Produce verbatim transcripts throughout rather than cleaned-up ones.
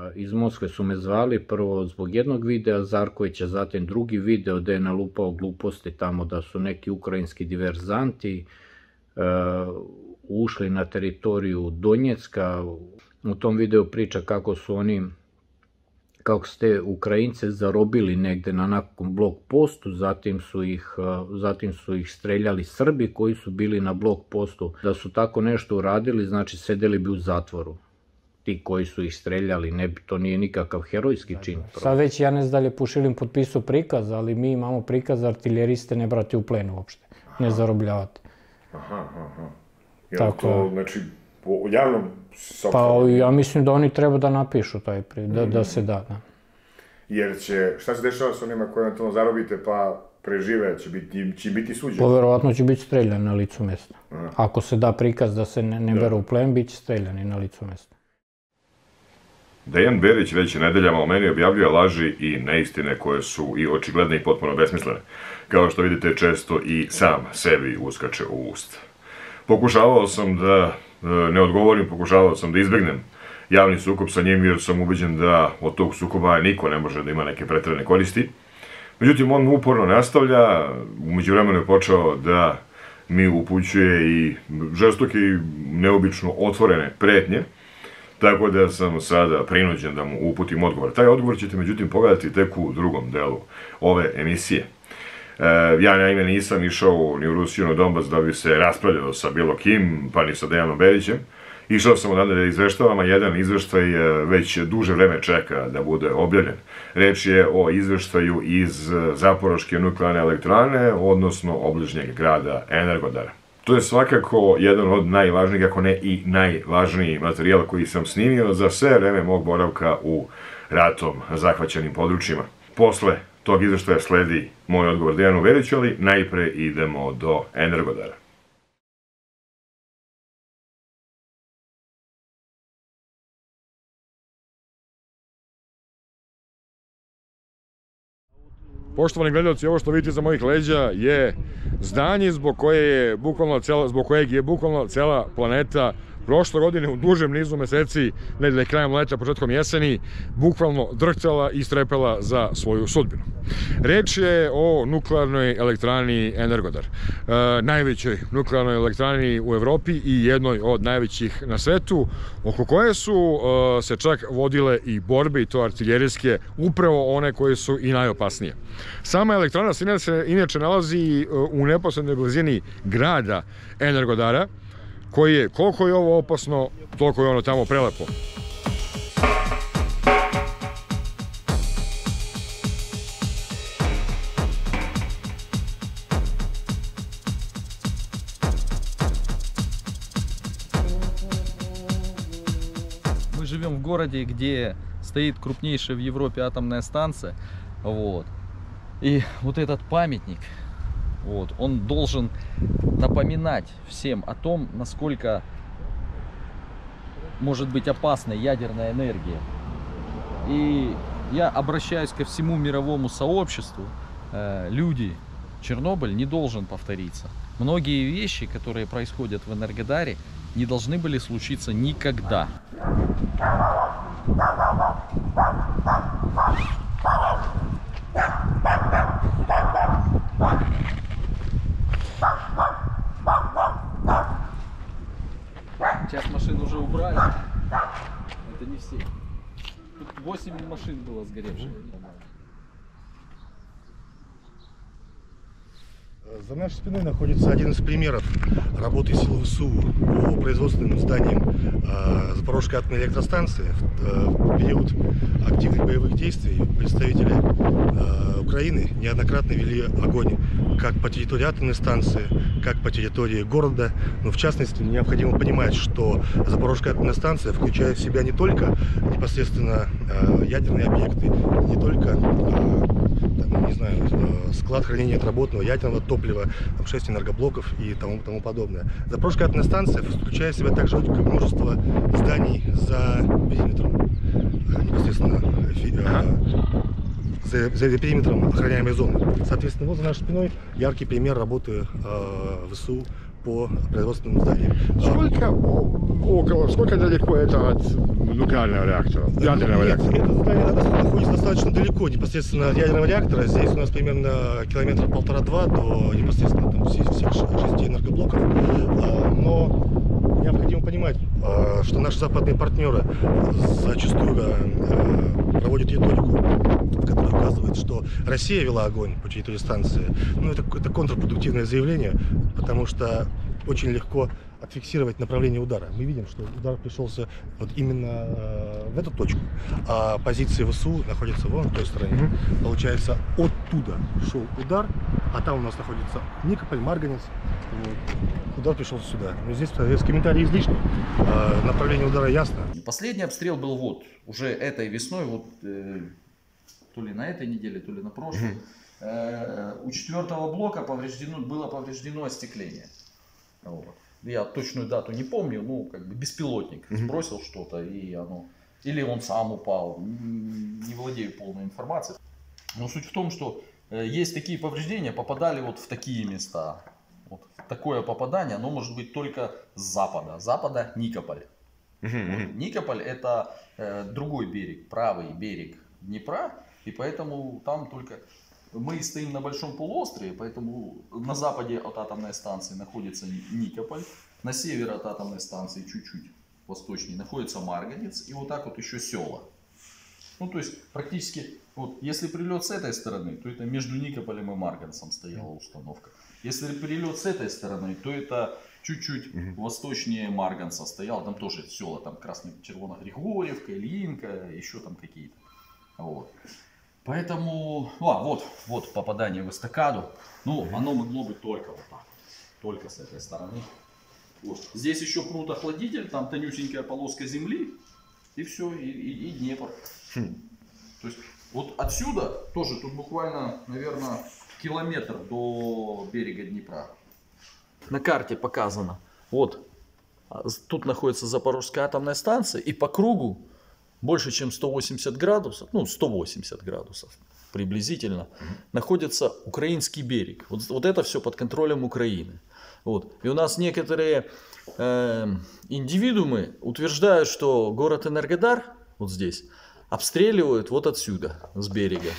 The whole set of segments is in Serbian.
iz Moskve su me zvali, prvo zbog jednog videa Zarkovića, zatim drugi video gde je nalupao gluposti tamo da su neki ukrajinski diverzanti ušli na teritoriju Donjecka. U tom videu priča kako su oni, kako ste Ukrajince zarobili negde na nekom blok postu, zatim su ih, zatim su ih streljali Srbi koji su bili na blok postu. Da su tako nešto uradili, znači sedeli bi u zatvoru. Ti koji su ih streljali, ne, to nije nikakav herojski čin. Sad već Janez Dalje Pušilin potpisao prikaz, ali mi imamo prikaz da artiljeriste ne brati u plen uopšte, ne zarobljavati. Aha, aha. Jel to, znači, po javnom... Pa ja mislim da oni treba da napišu taj prikaz, da se da. Jer će, šta se dešava s onima koje to zarobite pa prežive, će biti suđeni? Poverovatno će biti streljani na licu mesta. Ako se da prikaz da se ne beru u plen, bit će streljani na licu mesta. Dejan Berić već nedeljama o meni objavljuje laži i neistine koje su i očigledne i potpuno besmislene. Kao što vidite, često i sam sebi uskače u ust. Pokušavao sam da ne odgovorim, pokušavao sam da izbegnem javni sukob sa njim, jer sam ubeđen da od tog sukoba niko ne može da ima neke preterane koristi. Međutim, on uporno nastavlja, u međuvremenu je počeo da mi upućuje i žestoke i neobično otvorene pretnje, tako da sam sada prinuđen da mu uputim odgovor. Taj odgovor ćete međutim pogledati tek u drugom delu ove emisije. Ja naime nisam išao ni u Rusiju ni u Donbas da bi se raspravljao sa bilo kim, pa ni sa Dejanom Berićem. Išao sam odavde da izveštavam, a jedan izveštaj već duže vreme čeka da bude objavljen. Reč je o izveštaju iz Zaporoške nuklearne elektrane, odnosno obližnjeg grada Energodara. To je svakako jedan od najvažnijih, ako ne i najvažniji materijal koji sam snimio za sve vreme mog boravka u ratom zahvaćenim područjima. Posle tog izveštaja sledi moj odgovor Dejanu Beriću, ali najpre idemo do Energodara. Poštovani gledalci, ovo što vidite za mojih leđa je zdanje zbog kojeg je bukvalno cela planeta prošle godine u dužem nizu meseci, nedelje krajem leta, početkom jeseni, bukvalno drhtala i strepela za svoju sudbinu. Reč je o nuklearnoj elektrani Energodar, najvećoj nuklearnoj elektrani u Evropi i jednoj od najvećih na svetu, oko koje su se čak vodile i borbe, i to artiljerijske, upravo one koje su i najopasnije. Sama elektrana se inače nalazi u neposrednoj blizini grada Energodara, koji je, koliko je ovo opasno, toliko je ono tamo prelepo. Мы живем в городе, где стоит крупнейшая в Европе атомная станция, вот. И вот этот памятник, вот, он должен напоминать всем о том, насколько может быть опасной ядерная энергия. И я обращаюсь ко всему мировому сообществу. Люди, Чернобыль не должен повториться. Многие вещи, которые происходят в Энергодаре, не должны были случиться никогда. Сейчас машин уже убрали. Это не все. Тут восемь машин было сгоревших. За нашей спиной находится один из примеров работы сил ВСУ по производственным зданиям э, Запорожской атомной электростанции. В, в период активных боевых действий представители э, Украины неоднократно вели огонь как по территории атомной станции, как по территории города. Но в частности необходимо понимать, что Запорожская атомная станция включает в себя не только непосредственно э, ядерные объекты, не только э, там, не знаю, склад хранения отработанного ядерного топлива, там, шесть энергоблоков и тому, тому подобное. Запорожская атомная станция включает в себя также множество зданий за периметром, непосредственно за, за периметром охраняемой зоны. Соответственно, вот за нашей спиной яркий пример работы э, ВСУ по производственным зданиям. Сколько, около, сколько далеко это от нуклеарного реактора, ядерного Нет, реактора? это здание находится достаточно далеко, непосредственно от ядерного реактора. Здесь у нас примерно километра полтора-два до непосредственно там, всех, всех шести энергоблоков. Но необходимо понимать, что наши западные партнеры зачастую проводят риторику, в которой указывает, что Россия вела огонь по территории станции. Ну, это, это контрпродуктивное заявление, потому что очень легко отфиксировать направление удара. Мы видим, что удар пришелся вот именно э, в эту точку, а позиции ВСУ находятся вон в той стороне. Mm-hmm. Получается, оттуда шел удар, а там у нас находится Никополь, Марганец. Вот. Удар пришел сюда. Но здесь, здесь комментарий излишний. Э, направление удара ясно. Последний обстрел был вот, уже этой весной, вот э, то ли на этой неделе, то ли на прошлой. Mm-hmm. э, у четвертого блока повреждено, было повреждено остекление. Вот. Я точную дату не помню, ну, как бы беспилотник mm-hmm. сбросил что-то, и оно... Или он сам упал, не владею полной информацией. Но суть в том, что э, есть такие повреждения, попадали вот в такие места. Вот такое попадание, оно может быть только с запада. С запада Никополь. Mm-hmm. Вот. Никополь это э, другой берег, правый берег Днепра, и поэтому там только... Мы стоим на большом полуострове, поэтому на западе от атомной станции находится Никополь, на севере от атомной станции чуть-чуть восточнее находится Марганец, и вот так вот еще села. Ну, то есть, практически, вот, если прилет с этой стороны, то это между Никополем и Марганцем стояла установка. Если прилет с этой стороны, то это чуть-чуть угу. восточнее Марганца стояла, там тоже села, там Красный Червоно-Григорьевка, Ильинка, еще там какие-то. Вот. Поэтому, а, вот, вот попадание в эстакаду, ну, оно могло быть только вот так, только с этой стороны. Вот. Здесь еще крут охладитель, там тонюсенькая полоска земли, и все, и, и, и Днепр. Хм. То есть, вот отсюда тоже, тут буквально, наверное, километр до берега Днепра. На карте показано, вот, тут находится Запорожская атомная станция, и по кругу больше чем сто восемьдесят градусов, ну сто восемьдесят градусов приблизительно, mm-hmm. находится украинский берег. Вот, вот это все под контролем Украины. Вот. И у нас некоторые э, индивидуумы утверждают, что город Энергодар, вот здесь, обстреливают вот отсюда, с берега.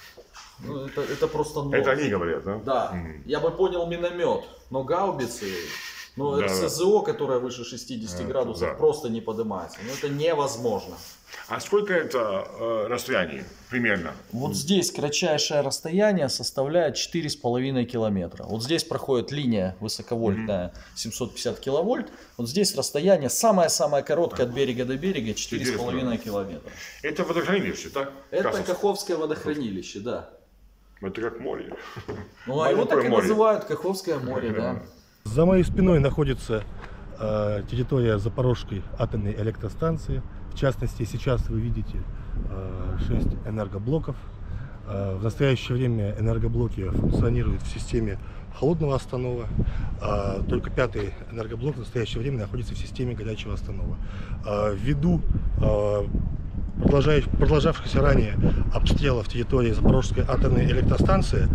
Ну, это, это просто нос. Это они говорят, да? Да. Mm-hmm. Я бы понял миномет, но гаубицы... Но да, СЗО, которая выше шестидесяти а, градусов, да. просто не поднимается. Но это невозможно. А сколько это э, расстояние примерно? Вот здесь кратчайшее расстояние составляет четыре с половиной километра. Вот здесь проходит линия высоковольтная семьсот пятьдесят киловольт. Вот здесь расстояние самое-самое короткое от берега до берега четыре с половиной километра. Это водохранилище, так? Это Каховское. Каховское водохранилище, да. Это как море. Ну, а его так и называют Каховское море, да. За моей спиной находится э, территория Запорожской атомной электростанции. В частности, сейчас вы видите э, шесть энергоблоков. Э, в настоящее время энергоблоки функционируют в системе холодного останова. Э, только пятый энергоблок в настоящее время находится в системе горячего останова. Э, ввиду э, продолжавшихся ранее обстрелов территории Запорожской атомной электростанции,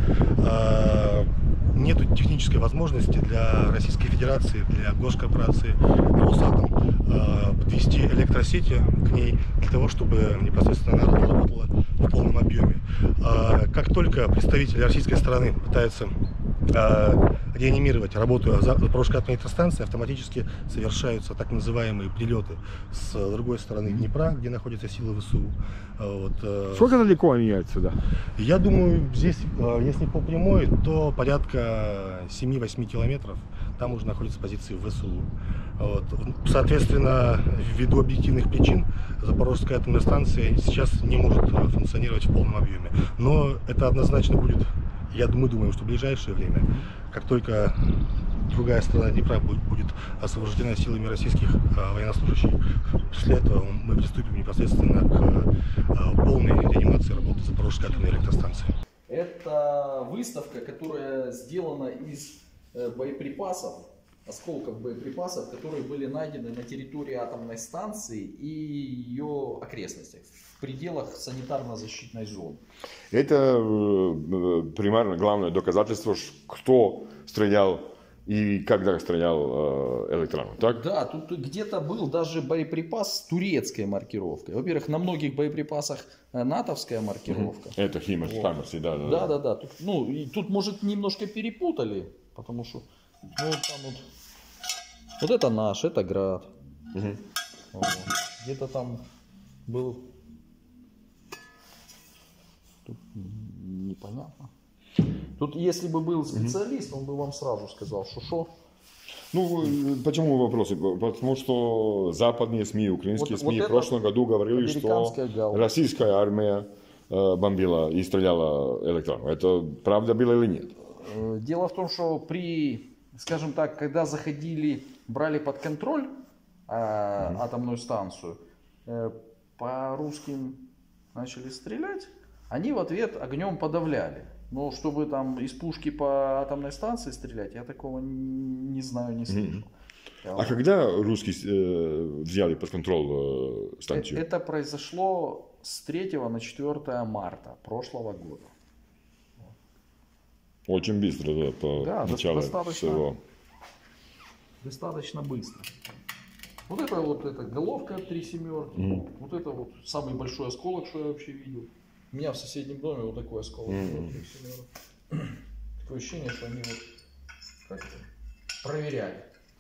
э, нет технической возможности для Российской Федерации, для госкорпорации Росатом э, подвести электросети к ней для того, чтобы непосредственно она работала в полном объеме. Э, как только представители российской стороны пытаются э, реанимировать работу Запорожской атомной электростанции, автоматически совершаются так называемые прилеты с другой стороны Днепра, где находятся силы ВСУ. Вот. Сколько далеко они отсюда? Я думаю, здесь, если по прямой, то порядка семь-восемь километров. Там уже находятся позиции ВСУ. Вот. Соответственно, ввиду объективных причин, Запорожская атомная станция сейчас не может функционировать в полном объеме. Но это однозначно будет, я думаю, думаю, что в ближайшее время, как только другая сторона Днепра будет освобождена силами российских а, военнослужащих, после этого мы приступим непосредственно к а, полной реанимации работы Запорожской атомной электростанции. Это выставка, которая сделана из э, боеприпасов, осколков боеприпасов, которые были найдены на территории атомной станции и ее окрестностях, в пределах санитарно-защитной зоны. Это э, примерно главное доказательство, кто стрелял и когда стрелял э, электрону, так? Да, тут где-то был даже боеприпас с турецкой маркировкой. Во-первых, на многих боеприпасах натовская маркировка. Это Химмерс, Вот. Хаммерс, да, да. Да, да, да. Тут, ну, и тут, может, немножко перепутали, потому что, ну, вот там вот, вот это наш, это Град. Мгм. Вот. Где-то там был, тут непонятно. Тут, если бы был специалист, он бы вам сразу сказал, что шо. Ну, э, почему вопросы? Потому что западные СМИ, украинские Вот- СМИ вот в прошлом году говорили, что американская галка. российская армия э, бомбила и стреляла электрону. Это правда было или нет? Э, Дело в том, что при, скажем так, когда заходили, брали под контроль э, атомную станцию, э, по русским начали стрелять, они в ответ огнем подавляли. Но чтобы там из пушки по атомной станции стрелять, я такого н- не знаю, не слышал. Я А вам- когда русские э, взяли под контроль э, Э, станцию? Это произошло с третьего на четвёртое марта прошлого года. Очень быстро, да, по Да, началу достаточно. всего. Достаточно быстро. Вот это вот эта головка три семерки. Мгм. Вот это вот самый большой осколок, что я вообще видел. У меня в соседнем доме вот такой осколок. Мгм. три семерок. Такое ощущение, что они вот как-то проверяли.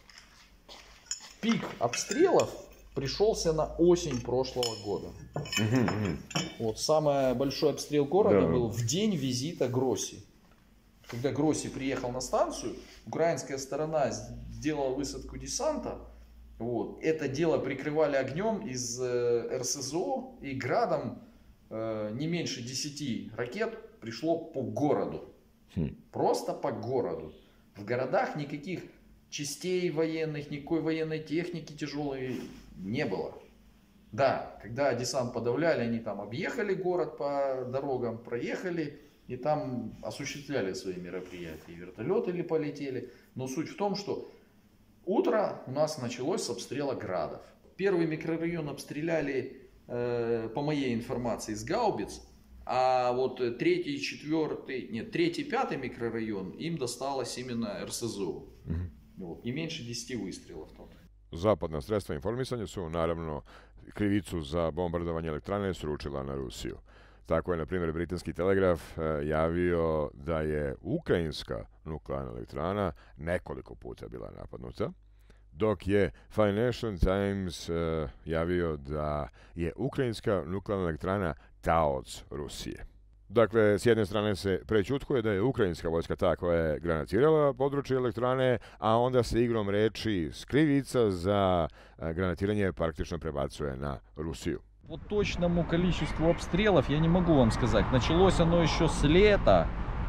Пик обстрелов пришелся на осень прошлого года. Мгм, мгм. Вот самый большой обстрел города Да. был в день визита Гросси. Когда Гросси приехал на станцию, украинская сторона сделала высадку десанта. Вот. Это дело прикрывали огнем из э, эр эс зэ о, и градом э, не меньше десяти ракет пришло по городу. Хм. Просто по городу. В городах никаких частей военных, никакой военной техники тяжелой не было. Да, когда десант подавляли, они там объехали город по дорогам, проехали и там осуществляли свои мероприятия. И вертолеты ли полетели. Но суть в том, что утро у нас началось с обстрела градов. Первый микрорайон обстреляли, э, по моей информации, с гаубиц. А вот третий, четвертый, нет, третий, пятый микрорайон им досталось именно эр эс зэ о. Мгм. Вот, не меньше десяти выстрелов там. Zapadna sredstva informisanja su naravno krivicu za bombardovanje elektrane sručila na Rusiju. Tako je, na primjer, britanski telegraf e, javio da je ukrajinska nuklearna elektrana nekoliko puta bila napadnuta, dok je Financial Times e, javio da je ukrajinska nuklearna elektrana taoc Rusije. Dakle, s jedne strane se prećutkuje da je ukrajinska vojska ta koja je granatirala područje elektrane, a onda se igrom reči skrivica za e, granatiranje praktično prebacuje na Rusiju. По точному количеству обстрелов я не могу вам сказать. Началось оно еще с лета.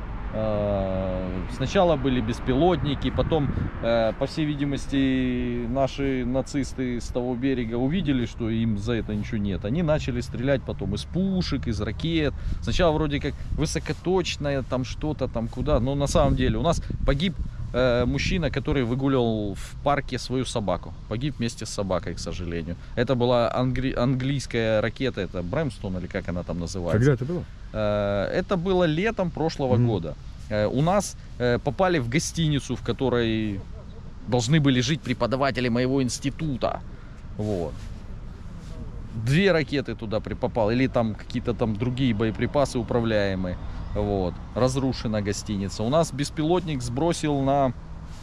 Э, Сначала были беспилотники, потом, э, по всей видимости, наши нацисты с того берега увидели, что им за это ничего нет. Они начали стрелять потом из пушек, из ракет. Сначала вроде как высокоточное, там что-то там куда. Но на самом деле у нас погиб э, мужчина, который выгуливал в парке свою собаку. Погиб вместе с собакой, к сожалению. Это была англи- английская ракета, это Брэмстон или как она там называется. Когда это было? Э, Это было летом прошлого Мгм. года. Э, У нас э, попали в гостиницу, в которой должны были жить преподаватели моего института. Вот. Две ракеты туда при- попало, или там какие-то там другие боеприпасы управляемые. Вот. Разрушена гостиница. У нас беспилотник сбросил на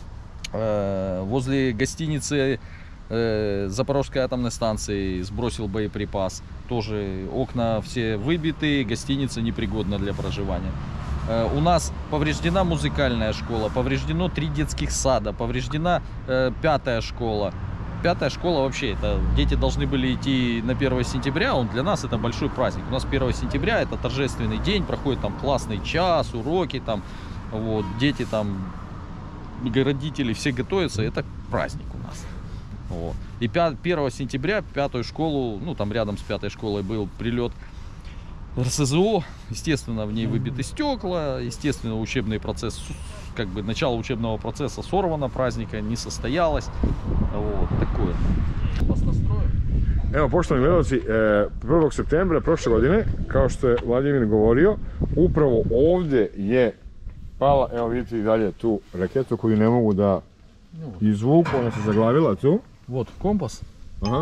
э, возле гостиницы э, Запорожской атомной станции, сбросил боеприпас. Тоже окна все выбиты, гостиница непригодна для проживания. Э, у нас повреждена музыкальная школа, повреждено три детских сада, повреждена э, пятая школа. Пятая школа вообще, это дети должны были идти на первое сентября, он для нас это большой праздник. У нас первое сентября это торжественный день, проходит там классный час, уроки там, вот, дети там, родители все готовятся, это праздник у нас. Вот. И первого сентября пятую школу, ну там рядом с пятой школой был прилет эр эс зэ о, естественно в ней выбиты стекла, естественно учебный процесс, как бы начало учебного процесса сорвано, праздника не состоялось, вот такое. Вас настроим? Evo, poštovani gledalci, e, prvog septembra prošle godine, kao što je Vladimir govorio, upravo ovdje je pala, evo vidite i dalje tu raketu koju ne mogu da izvuku, ona se zaglavila tu. Вот компас. Aha.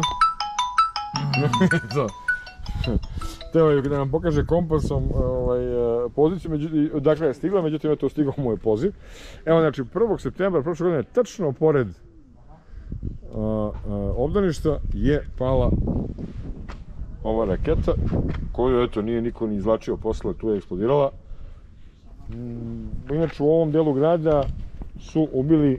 To. Teo je da nam pokaže kompasom ovaj, poziciju, međutim, dakle je stigla, međutim je to stigao moj poziv. Evo znači prvog septembra prošle godine, tačno pored uh, uh, obdaništa je pala ova raketa, koju eto nije niko ni izvlačio posle, tu je eksplodirala. Inače u ovom delu grada su ubili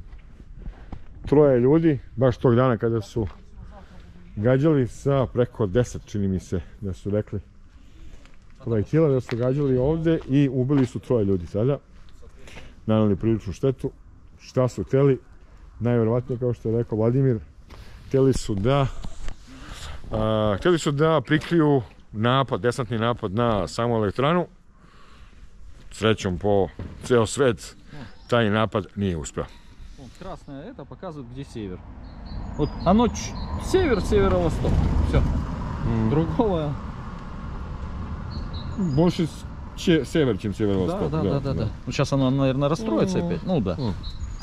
troje ljudi, baš tog dana kada su gađali sa preko deset, čini mi se da su rekli projektila, da su gađali ovde i ubili su troje ljudi sada. Naneli priličnu štetu. Šta su hteli? Najvjerovatnije, kao što je rekao Vladimir, hteli su da a, hteli su da prikriju napad, desantni napad na samu elektranu. Srećom po ceo svet taj napad nije uspeo. Красное это показывает, где север. Вот оно север, северо-восток. Все. Mm. Другого. Больше север, чем северо-восток. Да, да, да, да, да. Ну сейчас оно, наверное, расстроится mm. опять. Ну да. Mm.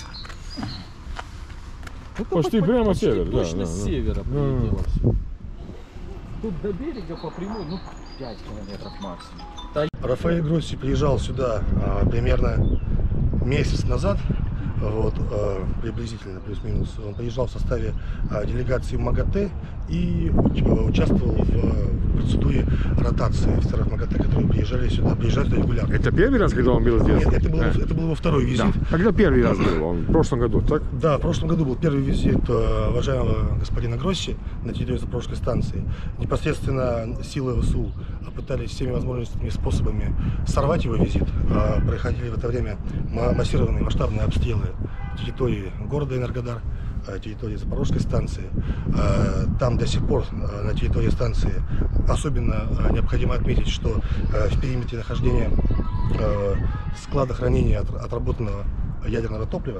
Это почти по, прямо почти север, точно да, с да, севера да. прилетело mm. все. Тут до берега по прямой, ну пять километров максимум. Рафаэль Гросси приезжал сюда а, примерно месяц назад. Вот, э, приблизительно, плюс-минус. Он приезжал в составе э, делегации МАГАТЭ и участвовал в процедуре ротации офицеров МАГАТЭ, которые приезжали сюда, приезжают регулярно. Это первый раз, когда он был здесь? Нет, это был, а. это был его второй визит. Да. Когда первый раз был? Он в прошлом году, так? Да, в прошлом году был первый визит э, уважаемого господина Гросси на территорию Запорожской станции. Непосредственно силы ВСУ пытались всеми возможными способами сорвать его визит. Э, проходили в это время массированные масштабные обстрелы территории города Энергодар, территории Запорожской станции. Там до сих пор на территории станции особенно необходимо отметить, что в периметре нахождения склада хранения отработанного ядерного топлива,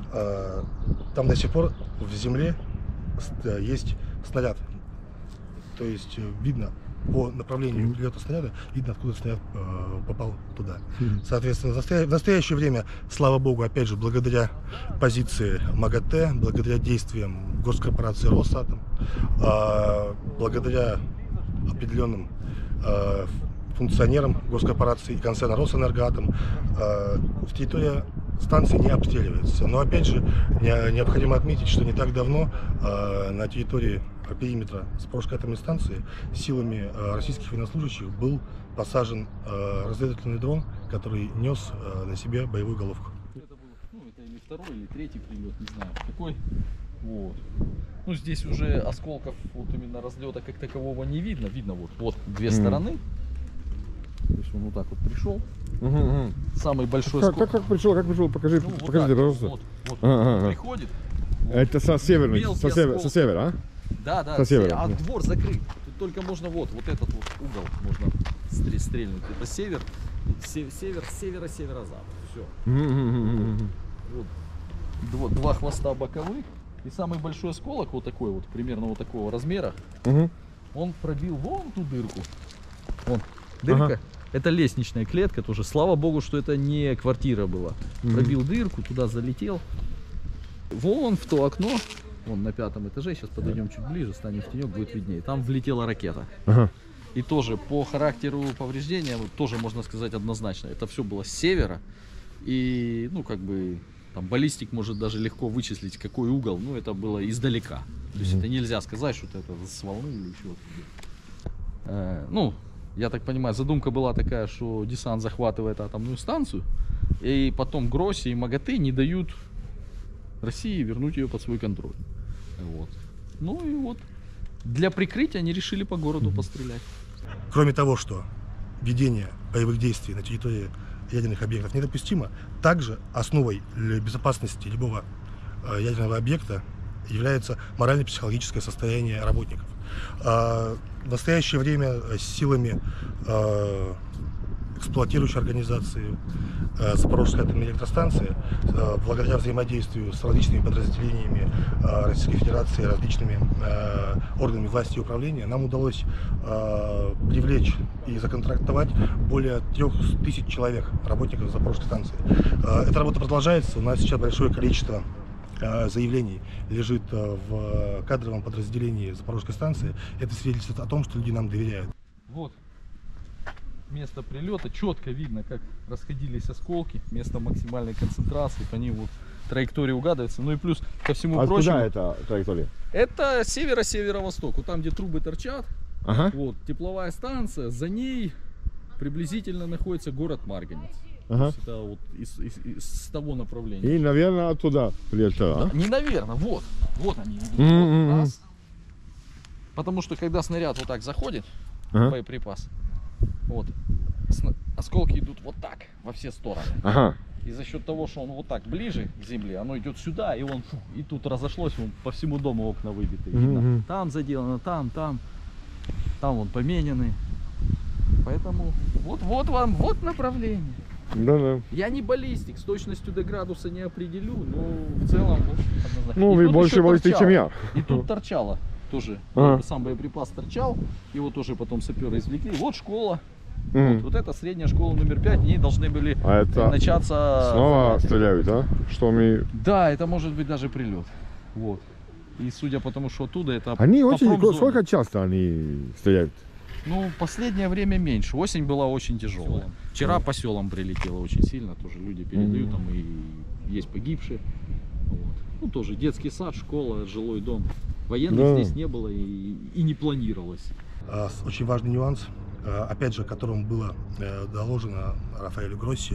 там до сих пор в земле есть снаряд. То есть видно по направлению прилета снаряда, видно, откуда снаряд э, попал туда. Соответственно, в настоящее время, слава богу, опять же, благодаря позиции МАГАТЭ, благодаря действиям госкорпорации Росатом, э, благодаря определенным э, функционерам госкорпорации и концерна Росэнергоатом, э, территория станции не обстреливается. Но опять же, не, необходимо отметить, что не так давно э, на территории периметра Запорожской атомной станции силами э, российских военнослужащих был посажен э, разведывательный дрон, который нес э, на себе боевую головку. Это был, ну, это или второй, или третий прилет, не знаю какой. Вот. Ну, здесь уже осколков, вот именно разлета как такового не видно. Видно вот, вот две mm. стороны. То есть он вот так вот пришел. Угу, угу. Самый большой как, осколок. Как, как пришел, как пришел, покажи, ну, вот покажите, так, пожалуйста. Вот, вот ага, ага. приходит. Это со северной, со, север, со севера, а? Да, да, со севера. А двор закрыт. Тут только можно вот, вот этот вот угол можно стрельнуть. Это север, север, севера, северо-запад. Все. Вот. Два, два хвоста боковых. И самый большой осколок, вот такой вот, примерно вот такого размера, угу. он пробил вон ту дырку. Вон, дырка. Ага. Это лестничная клетка тоже. Слава богу, что это не квартира была. Угу. Пробил дырку, туда залетел. Вон в то окно, вон на пятом этаже, сейчас подойдем чуть ближе, станем в тенек, будет виднее. Там влетела ракета. Ага. И тоже по характеру повреждения, тоже можно сказать однозначно. Это все было с севера. И, ну, как бы... Там баллистик может даже легко вычислить, какой угол, но это было издалека. То есть mm-hmm. это нельзя сказать, что это с волны или чего-то. Э, ну, я так понимаю, задумка была такая, что десант захватывает атомную станцию, и потом Гросси и МАГАТЭ не дают России вернуть ее под свой контроль. Вот. Ну и вот, для прикрытия они решили по городу mm-hmm. пострелять. Кроме того, что ведение боевых действий на территории ядерных объектов недопустимо, также основой безопасности любого э, ядерного объекта является морально-психологическое состояние работников. Э, в настоящее время силами э, эксплуатирующей организации Запорожской атомной электростанции, благодаря взаимодействию с различными подразделениями Российской Федерации, различными органами власти и управления, нам удалось привлечь и законтрактовать более трех тысяч человек, работников Запорожской станции. Эта работа продолжается. У нас сейчас большое количество заявлений лежит в кадровом подразделении Запорожской станции. Это свидетельствует о том, что люди нам доверяют. Вот место прилета, четко видно, как расходились осколки, место максимальной концентрации, по ним вот траектория угадывается. Ну и плюс ко всему а прочему. Откуда это траектория? Это северо-северо-восток, вот там, где трубы торчат, ага. Вот тепловая станция, за ней приблизительно находится город Марганец. Ага. То есть это вот из, из, из, с того направления. И, наверное, оттуда прилетело, а? Не наверное, вот, вот они. Mm-hmm. Вот, раз. Потому что когда снаряд вот так заходит, ага. боеприпас, вот, осколки идут вот так, во все стороны. Ага. И за счет того, что он вот так ближе к земле, оно идет сюда, и он, фу, и тут разошлось, он по всему дому окна выбиты. Mm-hmm. Там заделано, там, там, там вон поменены. Поэтому вот, вот вам, вот направление. Да, да. Я не баллистик, с точностью до градуса не определю, но в целом вот однозначно. Ну, вы больше баллистик, чем я. И тут торчало тоже, ага. Сам боеприпас торчал, его тоже потом саперы извлекли. Вот школа, mm. вот, вот это средняя школа номер пять, в ней должны были а это начаться... Снова стреляют, а? Что мы... Да, это может быть даже прилет. Вот. И судя по тому, что оттуда это... Они очень... Сколько часто они стреляют? Ну, последнее время меньше. Осень была очень тяжелая. Вчера по селам прилетело очень сильно. Тоже люди передают, mm-hmm. там и есть погибшие. Вот. Ну, тоже детский сад, школа, жилой дом. Военных да. здесь не было и, и не планировалось. Очень важный нюанс, опять же, о котором было доложено Рафаэлю Гросси.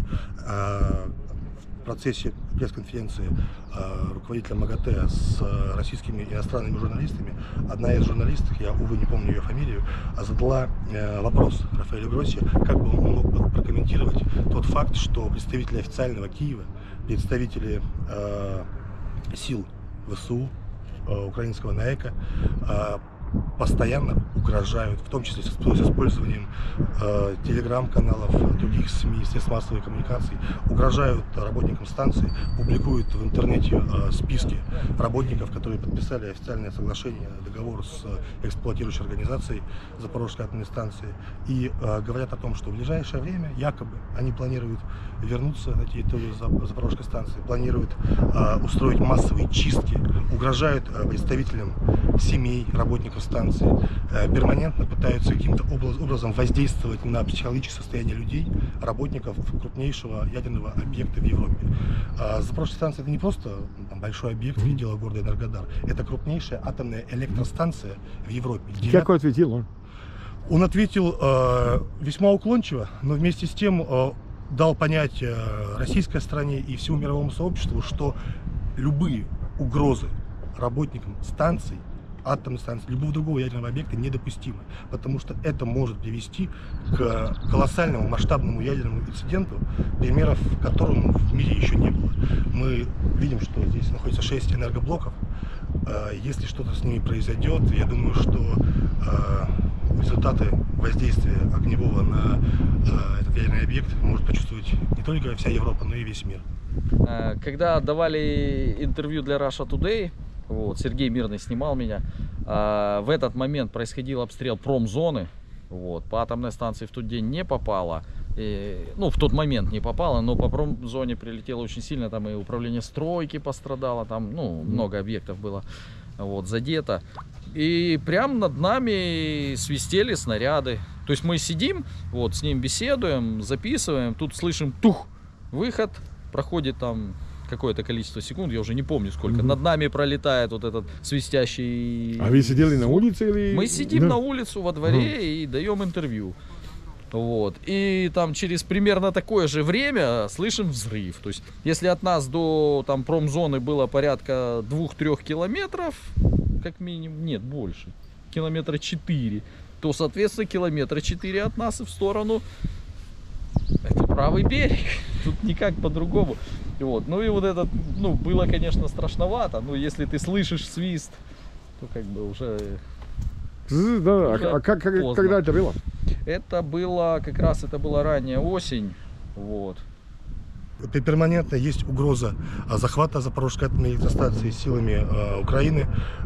В процессе пресс-конференции э, руководителя МАГАТЭ с э, российскими иностранными журналистами, одна из журналисток, я, увы, не помню ее фамилию, задала э, вопрос Рафаэлю Гросси, как бы он мог прокомментировать тот факт, что представители официального Киева, представители э, сил ВСУ, э, украинского НАЭКа, э, постоянно угрожают, в том числе с использованием э, телеграм-каналов, других СМИ, средств массовой коммуникации, угрожают работникам станции, публикуют в интернете э, списки работников, которые подписали официальное соглашение, договор с эксплуатирующей организацией Запорожской атомной станции, и э, говорят о том, что в ближайшее время якобы они планируют вернуться на территорию Запорожской станции, планируют э, устроить массовые чистки, угрожают э, представителям семей работников станции, э, перманентно пытаются каким-то образом воздействовать на психологическое состояние людей, работников крупнейшего ядерного объекта в Европе. Э, Запорожская станция — это не просто там большой объект в пределах города Энергодар, это крупнейшая атомная электростанция в Европе. Как он ответил? Он ответил э, весьма уклончиво, но вместе с тем э, дал понять э, российской стороне и всему мировому сообществу, что любые угрозы работникам станций, атомной станции, любого другого ядерного объекта недопустимы, потому что это может привести к колоссальному масштабному ядерному инциденту, примеров которому в мире еще не было. Мы видим, что здесь находится шесть энергоблоков. Если что-то с ними произойдет, я думаю, что результаты воздействия огневого на этот ядерный объект может почувствовать не только вся Европа, но и весь мир. Когда давали интервью для Russia Today, вот, Сергей Мирный снимал меня. А, в этот момент происходил обстрел промзоны. Вот, по атомной станции в тот день не попало. И, ну, в тот момент не попало, но по промзоне прилетело очень сильно. Там и управление стройки пострадало, там, ну, много объектов было вот, задето. И прямо над нами свистели снаряды. То есть мы сидим, вот, с ним беседуем, записываем. Тут слышим тух, выход, проходит там какое-то количество секунд, я уже не помню сколько. Mm-hmm. Над нами пролетает вот этот свистящий... А вы сидели на улице или... Мы сидим да. на улицу во дворе mm-hmm. и даем интервью. Вот. И там через примерно такое же время слышим взрыв. То есть, если от нас до там промзоны было порядка двух-трех километров, как минимум, нет, больше, километра четыре, то, соответственно, километра четыре от нас и в сторону... Это правый берег, тут никак по-другому. Вот. Ну и вот это, ну, было, конечно, страшновато, но если ты слышишь свист, то как бы уже Да, а как, как, когда это было? Это было, как раз это была ранняя осень, вот. Перманентно есть угроза захвата Запорожской атомной электростанции силами э, Украины.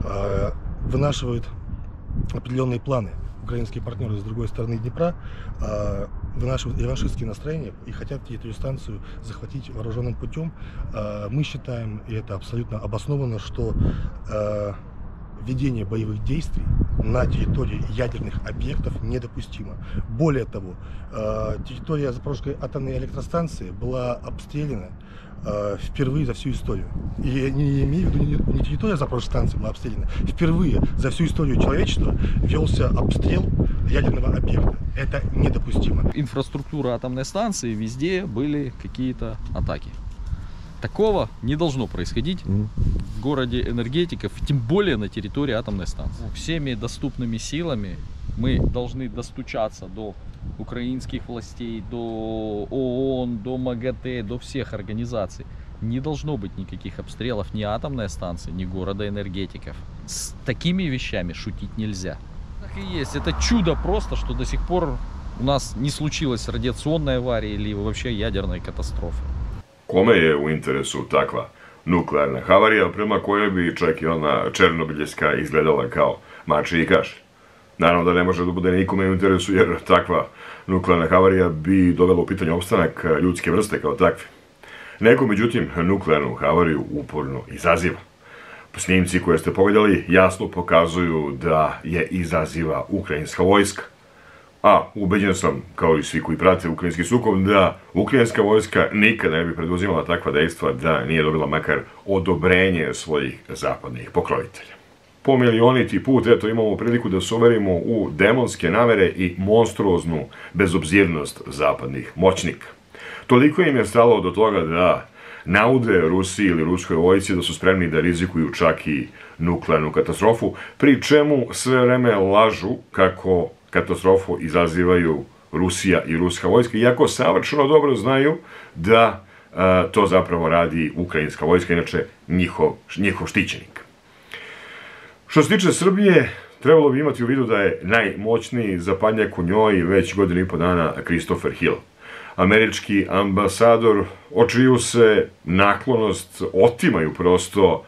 Э, вынашивают определенные планы украинские партнеры с другой стороны Днепра, э, вынашивают реваншистские настроения и хотят эту станцию захватить вооруженным путем. Э, мы считаем, и это абсолютно обоснованно, что э, ведение боевых действий на территории ядерных объектов недопустимо. Более того, территория Запорожской атомной электростанции была обстреляна впервые за всю историю. И я не имею в виду, не территория Запорожской станции была обстреляна. Впервые за всю историю человечества велся обстрел ядерного объекта. Это недопустимо. Инфраструктура атомной станции, везде были какие-то атаки. Такого не должно происходить mm-hmm. в городе энергетиков, тем более на территории атомной станции. Всеми доступными силами мы должны достучаться до украинских властей, до ООН, до МАГАТЭ, до всех организаций. Не должно быть никаких обстрелов ни атомной станции, ни города энергетиков. С такими вещами шутить нельзя. Так и есть. Это чудо просто, что до сих пор у нас не случилось радиационной аварии или вообще ядерной катастрофы. Kome je u interesu takva nuklearna havarija prema kojoj bi čak i ona černobiljska izgledala kao mačji kašalj? Naravno da ne može da bude nikome u interesu jer takva nuklearna havarija bi dovela u pitanje opstanak ljudske vrste kao takve. Neko, međutim, nuklearnu havariju uporno izaziva. Snimci koje ste pogledali jasno pokazuju da je izaziva ukrajinska vojska. A ubeđen sam, kao i svi koji prate ukrajinski sukob, da ukrajinska vojska nikada ne bi preduzimala takva dejstva da nije dobila makar odobrenje svojih zapadnih pokrovitelja. Po milioniti put, eto, imamo priliku da se uverimo u demonske namere i monstruoznu bezobzirnost zapadnih moćnika. Toliko im je stalo do toga da naude Rusiji ili ruskoj vojsci da su spremni da rizikuju čak i nuklearnu katastrofu, pri čemu sve vreme lažu kako katastrofu izazivaju Rusija i ruska vojska, iako savršeno dobro znaju da a, to zapravo radi ukrajinska vojska, inače njihov, njihov štićenik. Što se tiče Srbije, trebalo bi imati u vidu da je najmoćniji zapadnjak u njoj već godinu i po dana Christopher Hill, američki ambasador, o čiju se naklonost otimaju prosto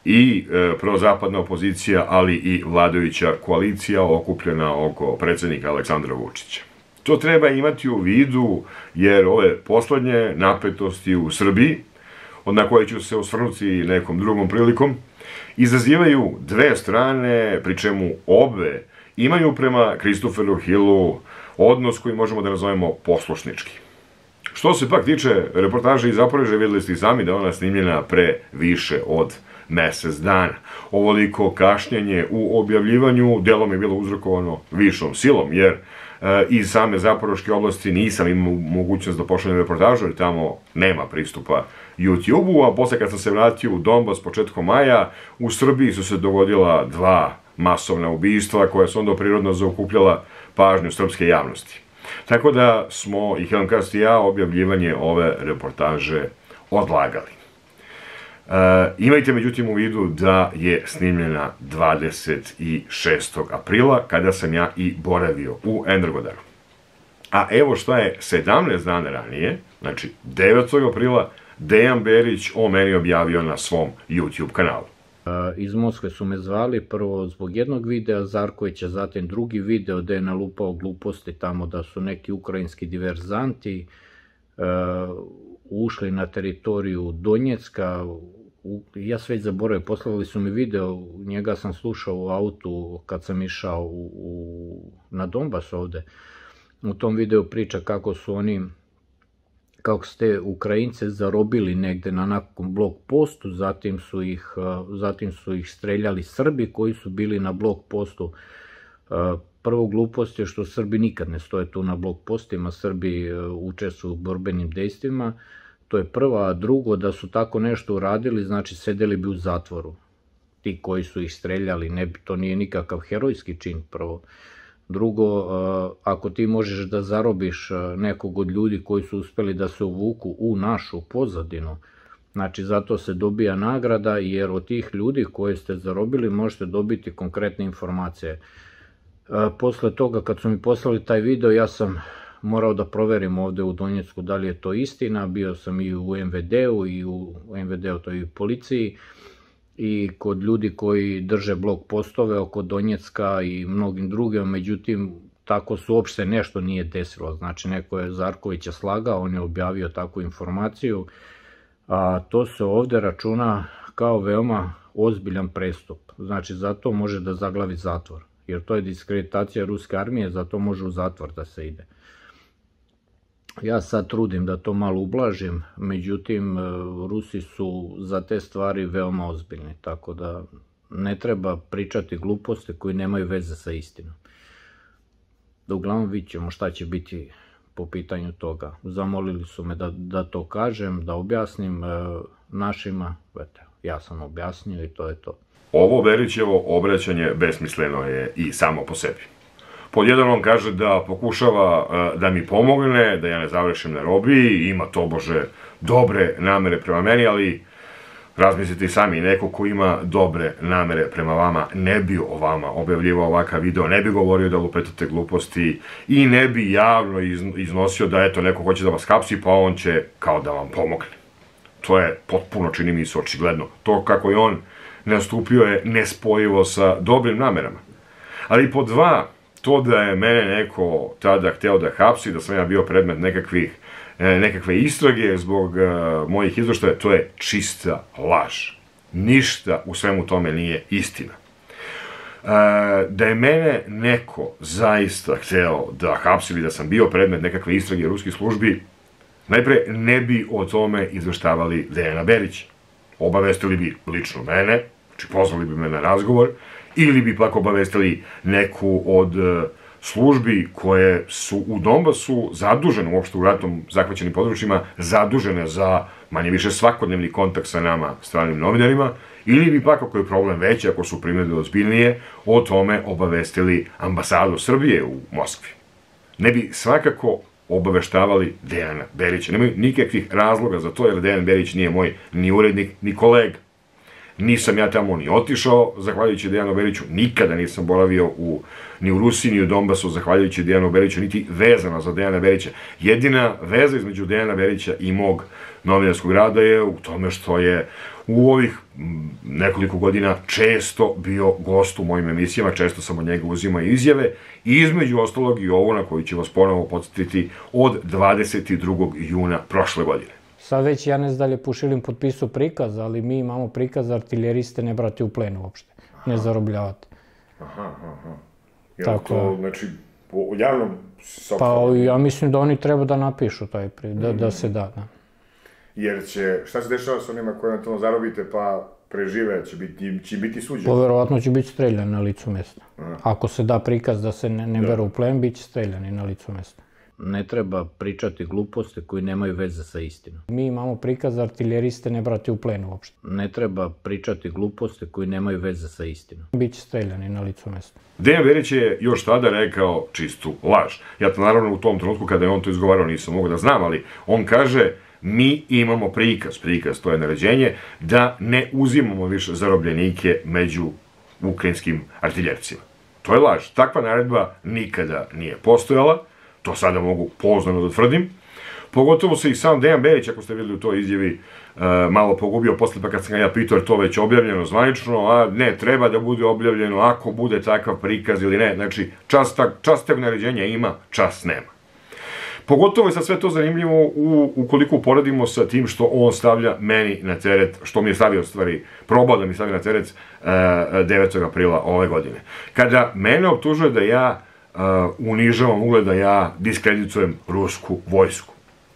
i e, prozapadna opozicija, ali i vladajuća koalicija okupljena oko predsjednika Aleksandra Vučića. To treba imati u vidu jer ove poslednje napetosti u Srbiji, na koje ću se osvrnuti nekom drugom prilikom, izazivaju dve strane, pri čemu obe imaju prema Christopheru Hillu odnos koji možemo da nazovemo poslušnički. Što se pak tiče reportaže iz Zaporožja, videli ste i sami da je ona snimljena pre više od mesec dana. Ovoliko kašnjenje u objavljivanju delom je bilo uzrokovano višom silom, jer e, iz same Zaporoške oblasti nisam imao mogućnost da pošaljem reportažu, jer tamo nema pristupa YouTube-u, a posle kad sam se vratio u Donbas početkom maja, u Srbiji su se dogodila dva masovna ubijstva koja su onda prirodno zaokupljala pažnju srpske javnosti. Tako da smo i Helen Kast i ja objavljivanje ove reportaže odlagali. E, imajte međutim u vidu da je snimljena dvadeset šestog aprila, kada sam ja i boravio u Energodaru. A evo šta je sedamnaest dana ranije, znači devetog aprila, Dejan Berić o meni objavio na svom YouTube kanalu. Iz Moskve su me zvali prvo zbog jednog videa Zarkovića, zatim drugi video gde je nalupao gluposti tamo da su neki ukrajinski diverzanti uh, ušli na teritoriju Donjecka. U, ja sve već zaboravio, poslali su mi video, njega sam slušao u autu kad sam išao u, u, na Donbas ovde. U tom videu priča kako su oni kako ste Ukrajince zarobili negde na nekom blok postu, zatim su ih, zatim su ih streljali Srbi koji su bili na blok postu. Prvo glupost je što Srbi nikad ne stoje tu na blok postima, Srbi učestvuju u borbenim dejstvima, to je prva, a drugo da su tako nešto uradili, znači sedeli bi u zatvoru. Ti koji su ih streljali, ne bi, to nije nikakav herojski čin prvo. Drugo, ako ti možeš da zarobiš nekog od ljudi koji su uspeli da se uvuku u našu pozadinu, znači zato se dobija nagrada, jer od tih ljudi koje ste zarobili možete dobiti konkretne informacije. Posle toga kad su mi poslali taj video, ja sam morao da proverim ovde u Donjecku da li je to istina. Bio sam i u em ve de-u i u em ve de-u, to je i u policiji, i kod ljudi koji drže blog postove oko Donjecka i mnogim drugim, međutim tako se uopšte nešto nije desilo. Znači neko je Zarkovića slagao, on je objavio takvu informaciju, a to se ovde računa kao veoma ozbiljan prestup. Znači zato može da zaglavi zatvor, jer to je diskreditacija ruske armije, zato može u zatvor da se ide. Ja sad trudim da to malo ublažim, međutim Rusi su za te stvari veoma ozbiljni, tako da ne treba pričati gluposti koji nemaju veze sa istinom. Da uglavnom vidjet ćemo šta će biti po pitanju toga. Zamolili su me da, da to kažem, da objasnim e, našima, eto, ja sam objasnio i to je to. Ovo Berićevo obraćanje besmisleno je i samo po sebi. Pod jedan on kaže da pokušava uh, da mi pomogne, da ja ne završim na robiji, ima tobože dobre namere prema meni, ali razmislite i sami, neko ko ima dobre namere prema vama ne bi o vama objavljivao ovakav video, ne bi govorio da lupetate gluposti i ne bi javno iznosio da eto neko hoće da vas hapsi pa on će kao da vam pomogne. To je potpuno, čini mi se, očigledno. To kako je on nastupio je nespojivo sa dobrim namerama. Ali po dva, to da je mene neko tada hteo da hapsi, da sam ja bio predmet nekakvih, nekakve istrage zbog mojih izveštaja, to je čista laž. Ništa u svemu tome nije istina. Da je mene neko zaista hteo da hapsi ili da sam bio predmet nekakve istrage ruskih službi, najpre ne bi o tome izveštavali Dejana Berića. Obavestili bi lično mene, znači pozvali bi me na razgovor, ili bi pak obavestili neku od službi koje su u Donbasu zadužene, uopšte u ratom zahvaćenim područjima, zadužene za manje više svakodnevni kontakt sa nama, stranim novinarima, ili bi pak, ako je problem veći, ako su primjedbe ozbiljnije, o tome obavestili ambasadu Srbije u Moskvi. Ne bi svakako obaveštavali Dejana Berića. Nemaju nikakvih razloga za to, jer Dejan Berić nije moj ni urednik, ni kolega. Nisam ja tamo ni otišao, zahvaljujući Dejanu Beriću, nikada nisam boravio u, ni u Rusiji, ni u Donbasu, zahvaljujući Dejanu Beriću, niti vezano za Dejana Berića. Jedina veza između Dejana Berića i mog novinarskog rada je u tome što je u ovih nekoliko godina često bio gost u mojim emisijama, često sam od njega uzimao izjave, i između ostalog i ovo na koji ću vas ponovo podsjetiti od dvadeset drugog juna prošle godine. Sad već ja ne znam da li je Pušilin potpisao prikaz, ali mi imamo prikaz za artiljeriste ne brati u plen uopšte, ne zarobljavati. Aha, aha. Jel to, znači, javno... Pa ja mislim da oni treba da napišu taj prikaz, da se da, da. Jer će, šta se dešava s onima koje eventualno zarobite pa prežive, će biti suđeni? Pa verovatno će biti streljan na licu mesta. Ako se da prikaz da se ne beru u plen, bit će streljani na licu mesta. Ne treba pričati gluposti koji nemaju veze sa istinom. Mi imamo prikaz za artiljeriste ne brati u plen uopšte. Ne treba pričati gluposti koji nemaju veze sa istinom. Biće streljani na licu mesta. Dejan Berić je još tada rekao čistu laž. Ja to naravno u tom trenutku kada je on to izgovarao nisam mogao da znam, ali on kaže mi imamo prikaz, prikaz to je naređenje, da ne uzimamo više zarobljenike među ukrajinskim artiljercima. To je laž. Takva naredba nikada nije postojala. To sada mogu pouzdano da tvrdim. Pogotovo se i sam Dejan Berić, ako ste videli u toj izjavi, malo pogubio posle, pa kad sam ga ja pitao je to već objavljeno zvanično, a ne, treba da bude objavljeno ako bude takav prikaz ili ne. Znači, čas teg naređenja ima, čas nema. Pogotovo je sad sve to zanimljivo ukoliko uporedimo sa tim što on stavlja meni na teret, što mi je stavio, stvari, probao da mi stavi na teret devetog aprila ove godine. Kada mene optužuje da ja unižavam ugled, da ja diskreditujem rusku vojsku.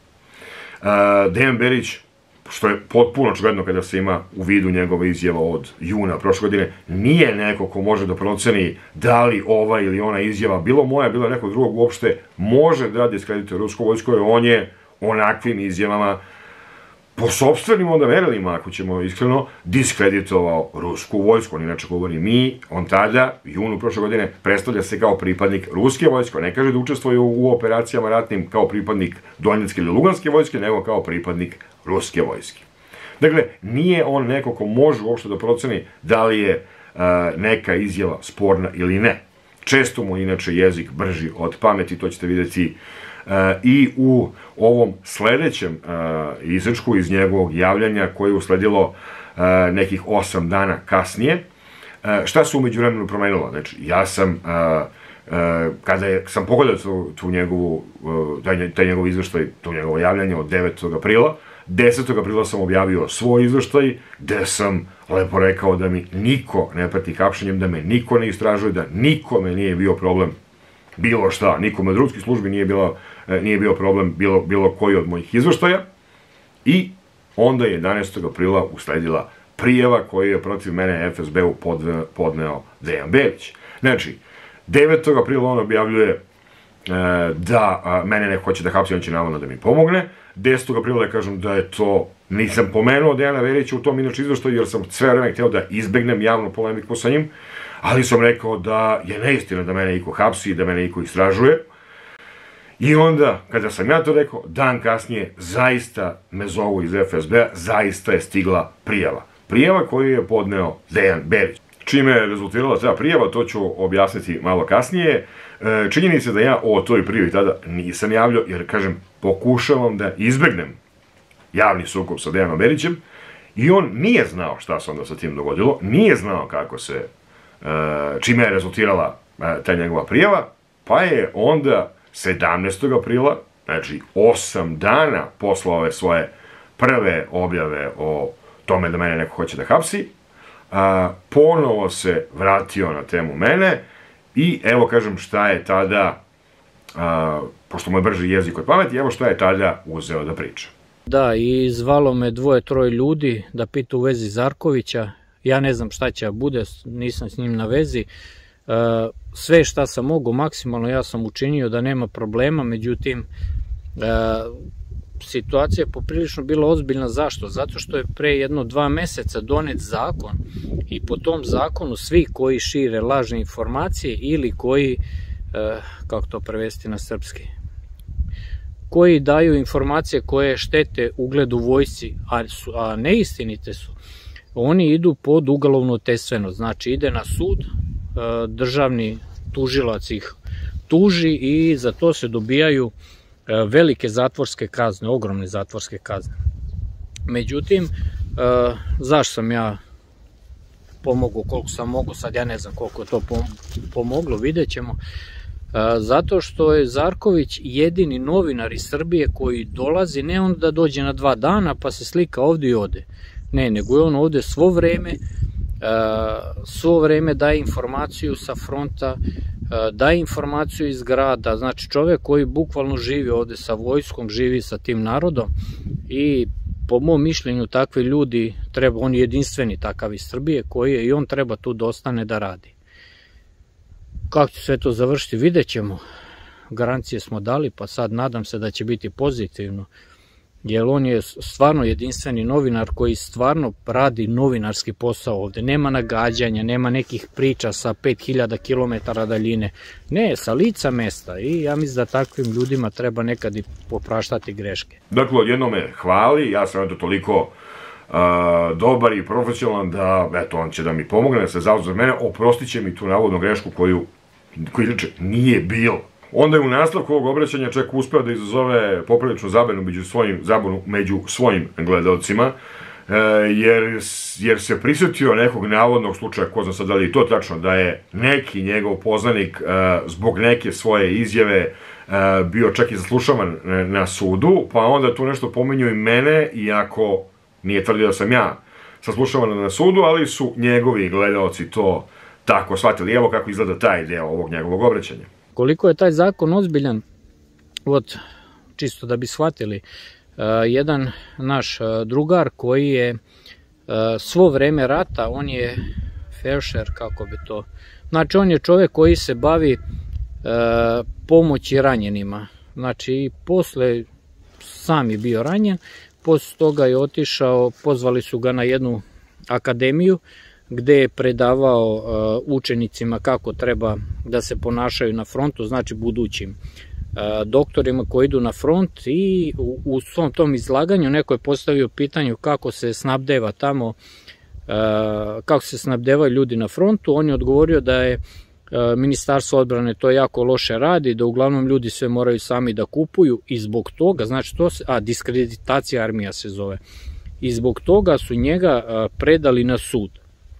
Dejan Berić, što je potpuno očigledno kada se ima u vidu njegova izjava od juna prošle godine, nije neko ko može da proceni da li ova ili ona izjava, bilo moja, bilo nekog drugog, uopšte može da diskredituje rusku vojsku, jer on je onakvim izjavama po sopstvenim onda merilima, ako ćemo iskreno, diskreditovao rusku vojsku. On inače govori mi, on tada, u junu prošle godine, predstavlja se kao pripadnik ruske vojske. Ne kaže da učestvuje u operacijama ratnim kao pripadnik Donjecke ili Luganske vojske, nego kao pripadnik ruske vojske. Dakle, nije on neko ko može uopšte da proceni da li je neka izjava sporna ili ne. često mu inače jezik brži od pameti, to ćete vidjeti i u ovom sledećem izrečku iz njegovog javljanja koje je usledilo nekih osam dana kasnije. Šta se umeđu vremenu promenilo? Znači, ja sam, kada sam pogledao tu njegovu, taj njegov izveštaj, tu njegovo javljanje od devetog aprila, desetog aprila sam objavio svoj izveštaj, gde sam lepo rekao da mi niko ne preti hapšenjem, da me niko ne istražuje, da nikome nije bio problem bilo šta, nikome od drugskih službi nije bio problem bilo koji od mojih izveštaja. I onda je jedanaestog aprila usledila prijava koju je protiv mene F S B-u podneo Dejan Belić. Znači, devetog aprila on objavljuje da mene neko hoće da hapsi, on će navodno da mi pomogne. desetog aprila da kažem da je to, nisam pomenuo Dejana Veljića u tom inače izveštaju, jer sam sve vreme hteo da izbegnem javnu polemiku sa njim, ali sam rekao da je neistina da mene niko hapsi i da mene niko istražuje. I onda, kada sam ja to rekao, dan kasnije, zaista me zovu iz F S B-a, zaista je stigla prijava. Prijava koju je podneo Dejan Belić. Čime je rezultirala ta prijava, to ću objasniti malo kasnije. Činjeni se da ja o toj prijavi tada nisam javljao, jer, kažem, pokušavam da izbegnem javni sukob sa Dejanom Belićem i on nije znao šta se onda sa tim dogodilo, nije znao kako se, čime je rezultirala ta njegova prijava, pa je onda sedamnaestog aprila, znači osam dana posle ove svoje prve objave o tome da mene neko hoće da hapsi, ponovo se vratio na temu mene i evo kažem šta je tada, pošto mu je brži jezik od pameti, evo šta je tada uzeo da priča. Da, i zvalo me dvoje, troje ljudi da pita u vezi Zarkovića, ja ne znam šta će da bude, nisam s njim na vezi, sve šta sam mogu, maksimalno ja sam učinio da nema problema, međutim, situacija je poprilično bila ozbiljna. Zašto? Zato što je pre jedno dva meseca donet zakon i po tom zakonu svi koji šire lažne informacije ili koji, kako to prevesti na srpski, koji daju informacije koje štete ugledu vojsci, a neistinite su, oni idu pod ugalovnu otejstvenost. Znači ide na sud, državni tužilac ih tuži i za to se dobijaju velike zatvorske kazne, ogromne zatvorske kazne. Međutim, zašto sam ja pomogao koliko sam mogao, sad ja ne znam koliko je to pomoglo, vidjet ćemo. Zato što je Zarković jedini novinar iz Srbije koji dolazi, ne on da dođe na dva dana pa se slika ovde i ode. Ne, nego je on ovde svo vreme, svo vreme daje informaciju sa fronta, daje informaciju iz grada, znači čovek koji bukvalno živi ovde sa vojskom, živi sa tim narodom i po mom mišljenju takvi ljudi treba, on je jedinstveni takav iz Srbije koji je i on treba tu da ostane da radi. Kako će sve to završiti, vidjet ćemo. Garancije smo dali, pa sad nadam se da će biti pozitivno, jer on je stvarno jedinstveni novinar koji stvarno radi novinarski posao ovde. Nema nagađanja, nema nekih priča sa pet hiljada kilometara daljine. Ne, sa lica mesta i ja mislim da takvim ljudima treba nekad i popraštati greške. Dakle, odjedno me hvali, ja sam eto toliko dobar i profesionalan da, eto, on će da mi pomogne, da se zauzme za mene, oprostit će mi tu navodnu grešku koju, koju reče, nije bilo. Onda je u nastavku ovog obraćanja čovjek uspeo da izazove popriličnu zabunu među svojim, zabunu među svojim gledalcima, jer, jer se prisjetio nekog navodnog slučaja, ko zna sad da li je to tačno, da je neki njegov poznanik zbog neke svoje izjave bio čak i zaslušavan na sudu, pa onda tu nešto pominju i mene, iako nije tvrdio da sam ja saslušavan na sudu, ali su njegovi gledalci to tako shvatili. Evo kako izgleda taj deo ovog njegovog obraćanja. Koliko je taj zakon ozbiljan, od, čisto da bi shvatili, jedan naš drugar koji je svo vreme rata, on je felšer, kako bi to, znači on je čovjek koji se bavi pomoći ranjenima, znači posle sam je bio ranjen, posle toga je otišao, pozvali su ga na jednu akademiju, gde je predavao učenicima kako treba da se ponašaju na frontu, znači budućim doktorima koji idu na front i u svom tom izlaganju neko je postavio pitanje kako se snabdeva tamo, kako se snabdevaju ljudi na frontu, on je odgovorio da je Ministarstvo odbrane to jako loše radi, da uglavnom ljudi sve moraju sami da kupuju i zbog toga, znači to se, a diskreditacija armija se zove, i zbog toga su njega predali na sud.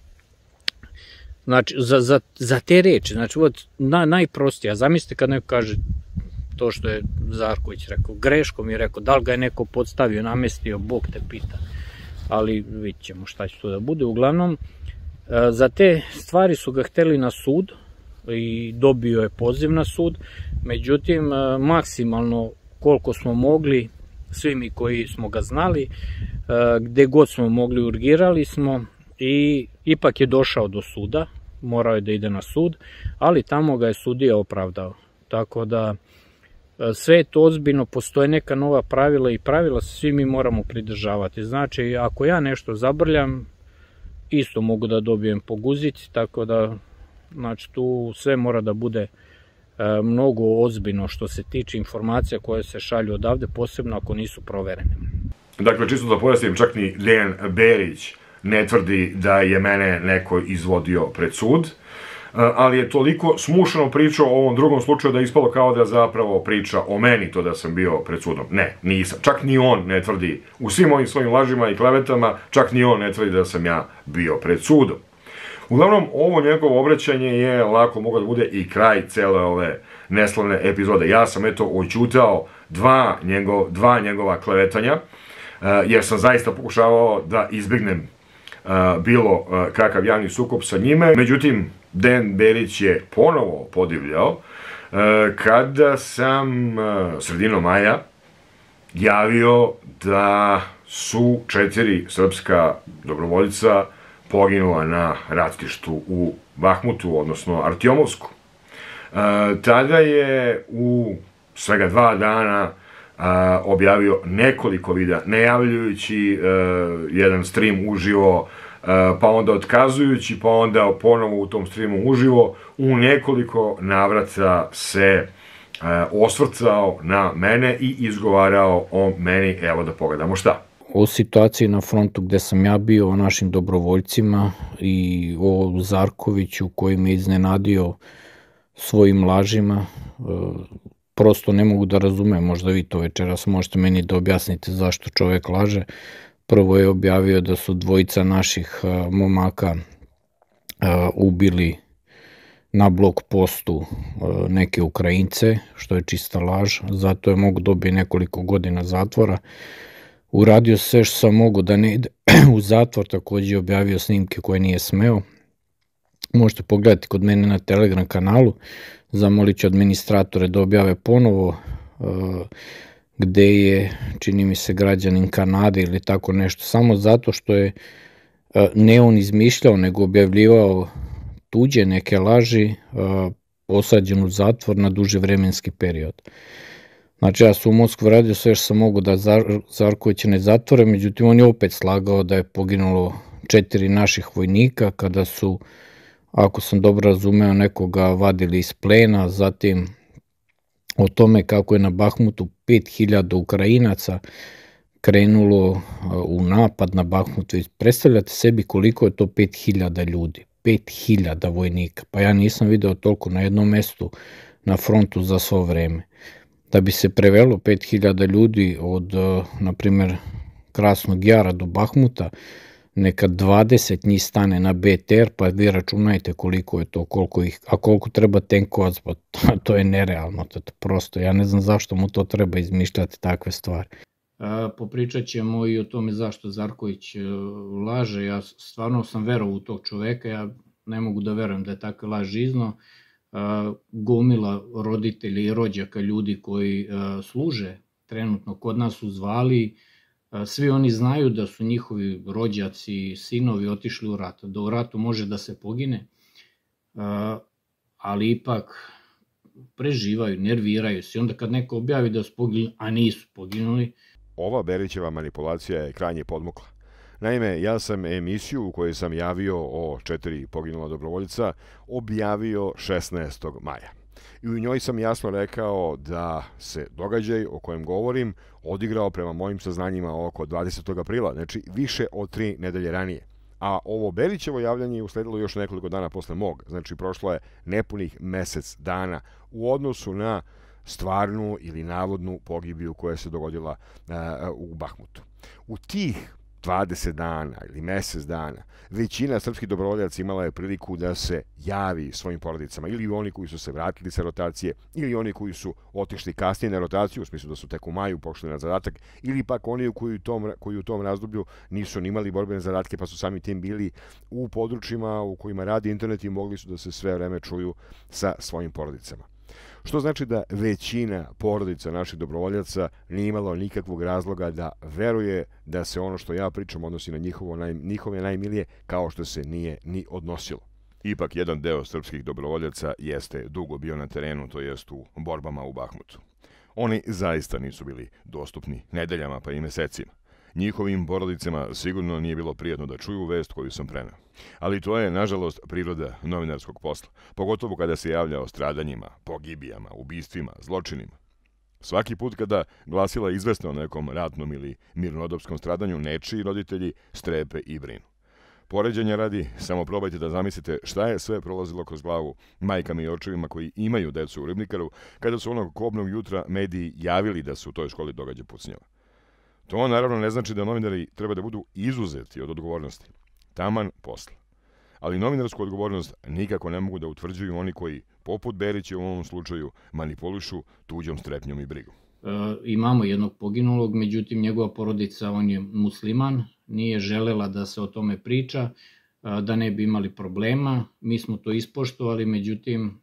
Znači, za, za, za te reči, znači, na, najprostije, a zamislite kad neko kaže to što je Zarković rekao, greško mi je rekao, da li ga je neko podstavio, namestio, Bog te pita, ali vidit ćemo šta će to da bude. Uglavnom, za te stvari su ga hteli na sud i dobio je poziv na sud, međutim, maksimalno koliko smo mogli, svi mi koji smo ga znali, gde god smo mogli urgirali smo i ipak je došao do suda, morao je da ide na sud, ali tamo ga je sudija opravdao. Tako da sve je to ozbiljno, postoje neka nova pravila i pravila se svi mi moramo pridržavati. Znači, ako ja nešto zabrljam, isto mogu da dobijem po guzici, tako da znači, tu sve mora da bude mnogo ozbiljno što se tiče informacija koje se šalju odavde, posebno ako nisu proverene. Dakle, čisto da pojasnim, čak ni Dejan Berić ne tvrdi da je mene neko izvodio pred sud, ali je toliko smušano pričao o ovom drugom slučaju da je ispalo kao da zapravo priča o meni to da sam bio pred sudom. Ne, nisam. Čak ni on ne tvrdi, u svim ovim svojim lažima i klevetama, čak ni on ne tvrdi da sam ja bio pred sudom. Uglavnom, ovo njegovo obraćanje je lako moglo da bude i kraj cele ove neslavne epizode. Ja sam eto oćutao dva, njegov, dva njegova klevetanja, jer sam zaista pokušavao da izbjegnem bilo kakav javni sukob sa njime. Međutim, Dejan Berić je ponovo podivljao kada sam sredinom maja javio da su četiri srpska dobrovoljca poginula na ratištu u Bahmutu, odnosno Artjomovsku. Tada je u svega dva dana objavio nekoliko videa, nejavljujući jedan stream uživo, pa onda otkazujući, pa onda ponovo u tom streamu uživo, u nekoliko navrata se osvrcao na mene i izgovarao o meni. Evo da pogledamo šta. O situaciji na frontu gde sam ja bio, o našim dobrovoljcima i o Zarkoviću koji me iznenadio svojim lažima, prosto ne mogu da razumem, možda vi to večeras možete meni da objasnite zašto čovek laže. Prvo je objavio da su dvojica naših momaka ubili na blok postu neke Ukrajince, što je čista laž, zato je mogu dobiti nekoliko godina zatvora. Uradio sve što sam mogu da ne ide u zatvor, takođe je objavio snimke koje nije smeo. Možete pogledati kod mene na Telegram kanalu, zamolit ću administratore da objave ponovo gde je, čini mi se, građanin Kanade ili tako nešto, samo zato što je ne on izmišljao, nego objavljivao tuđe neke laži, osađen u zatvor na duži vremenski period. Znači, ja sam u Moskvu radio sve što sam mogu da Zarkovića ne zatvore, međutim, on je opet slagao da je poginulo četiri naših vojnika kada su, ako sam dobro razumeo, nekoga vadili iz plena, zatim o tome kako je na Bahmutu pet hiljada Ukrajinaca krenulo u napad na Bahmut. Predstavljate sebi koliko je to pet hiljada ljudi, pet hiljada vojnika, pa ja nisam video toliko na jednom mestu na frontu za svo vreme. Da bi se prevelo pet hiljada ljudi od, na primer, Krasnog Jara do Bahmuta, neka dvadeset njih stane na B T R, pa vi računajte koliko je to, koliko ih, a koliko treba tenkovac, pa to, to je nerealno, to prosto, ja ne znam zašto mu to treba izmišljati takve stvari. Popričat ćemo i o tome zašto Zarković laže, ja stvarno sam verovao u tog čoveka, ja ne mogu da verujem da je takva laž izno. Gomila roditelja i rođaka ljudi koji služe trenutno kod nas su zvali, svi oni znaju da su njihovi rođaci, sinovi otišli u rat, da u ratu može da se pogine, ali ipak preživaju, nerviraju se. Onda kad neko objavi da su poginuli, a nisu poginuli. Ova Berićeva manipulacija je krajnje podmukla. Naime, ja sam emisiju u kojoj sam javio o četiri poginula dobrovoljca objavio šesnaestog maja. I u njoj sam jasno rekao da se događaj o kojem govorim odigrao prema mojim saznanjima oko dvadesetog aprila, znači više od tri nedelje ranije. A ovo Berićevo javljanje je usledilo još nekoliko dana posle mog. Znači, prošlo je nepunih mesec dana u odnosu na stvarnu ili navodnu pogibiju koja se dogodila uh, u Bahmutu. U tih dvadeset dana ili mesec dana većina srpskih dobrovoljaca imala je priliku da se javi svojim porodicama, ili oni koji su se vratili sa rotacije, ili oni koji su otišli kasnije na rotaciju, u smislu da su tek u maju pošli na zadatak, ili pak oni koji u tom, koji u tom razdoblju nisu ni imali borbene zadatke pa su sami tim bili u područjima u kojima radi internet i mogli su da se sve vreme čuju sa svojim porodicama. Što znači da većina porodica naših dobrovoljaca nije imalo nikakvog razloga da veruje da se ono što ja pričam odnosi na njihovo naj, njihove najmilije, kao što se nije ni odnosilo. Ipak jedan deo srpskih dobrovoljaca jeste dugo bio na terenu, to jest u borbama u Bahmutu. Oni zaista nisu bili dostupni nedeljama pa i mesecima. Njihovim porodicama sigurno nije bilo prijatno da čuju vest koju sam preneo. Ali to je, nažalost, priroda novinarskog posla, pogotovo kada se javlja o stradanjima, pogibijama, ubistvima, zločinima. Svaki put kada glasila izvesna o nekom ratnom ili mirnodopskom stradanju, nečiji roditelji strepe i brinu. Poređenja radi, samo probajte da zamislite šta je sve prolazilo kroz glavu majkama i očevima koji imaju decu u Ribnikaru, kada su onog kobnog jutra mediji javili da se u toj školi događa pucnjava. To naravno ne znači da novinari treba da budu izuzeti od odgovornosti. Taman posla. Ali novinarsku odgovornost nikako ne mogu da utvrđuju oni koji, poput Berića u ovom slučaju, manipulišu tuđom strepnjom i brigom. E, imamo jednog poginulog, međutim njegova porodica, on je musliman, nije želela da se o tome priča, e, da ne bi imali problema. Mi smo to ispoštovali, međutim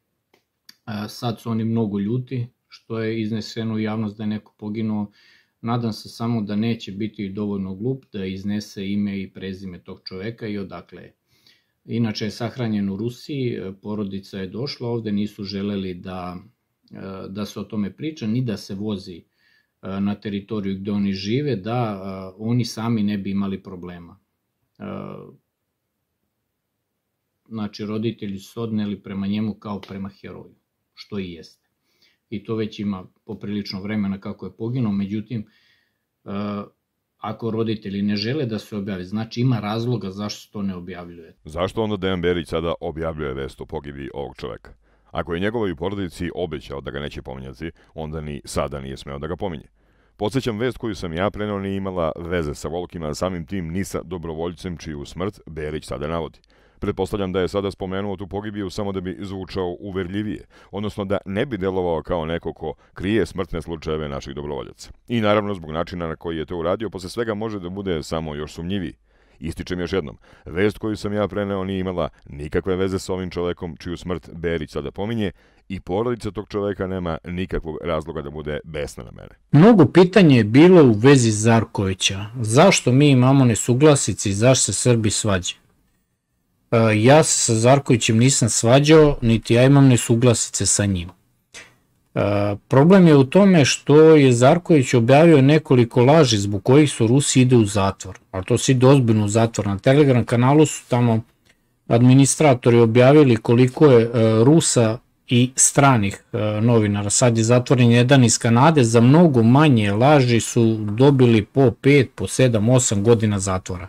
e, sad su oni mnogo ljuti, što je izneseno u javnost da je neko poginuo. Nadam se samo da neće biti dovoljno glup da iznese ime i prezime tog čoveka i odakle je. Inače je sahranjen u Rusiji, porodica je došla ovde, nisu želeli da, da se o tome priča, ni da se vozi na teritoriju gde oni žive, da oni sami ne bi imali problema. Znači, roditelji su odneli prema njemu kao prema heroju, što i jeste. I to već ima poprilično vremena kako je poginuo, međutim, ako roditelji ne žele da se objavi, znači ima razloga zašto se to ne objavljuje. Zašto onda Dejan Berić sada objavljuje vest o pogibi ovog čoveka? Ako je njegovoj porodici obećao da ga neće pominjati, onda ni sada nije smeo da ga pominje. Podsjećam, vest koju sam ja preneo nije imala veze sa Volkima, samim tim ni sa dobrovoljcem čiju smrt Berić sada navodi. Pretpostavljam da je sada spomenuo tu pogibiju samo da bi zvučao uverljivije, odnosno da ne bi delovao kao neko ko krije smrtne slučajeve naših dobrovoljaca. I naravno, zbog načina na koji je to uradio, posle svega može da bude samo još sumnjiviji. Ističem još jednom, vest koju sam ja preneo nije imala nikakve veze sa ovim čovekom čiju smrt Berić sada pominje i porodica tog čoveka nema nikakvog razloga da bude besna na mene. Mnogo pitanje je bilo u vezi Zarkovića. Zašto mi imamo nesuglasici i zašto se Srbi svađaju? Ja se sa Zarkovićem nisam svađao, niti ja imam nesuglasice sa njim. Problem je u tome što je Zarković objavio nekoliko laži zbog kojih su Rusi ide u zatvor. Ali to se ide ozbiljno u zatvor. Na Telegram kanalu su tamo administratori objavili koliko je Rusa i stranih novinara. Sad je zatvoren jedan iz Kanade, za mnogo manje laži su dobili po pet, po sedam, osam godina zatvora.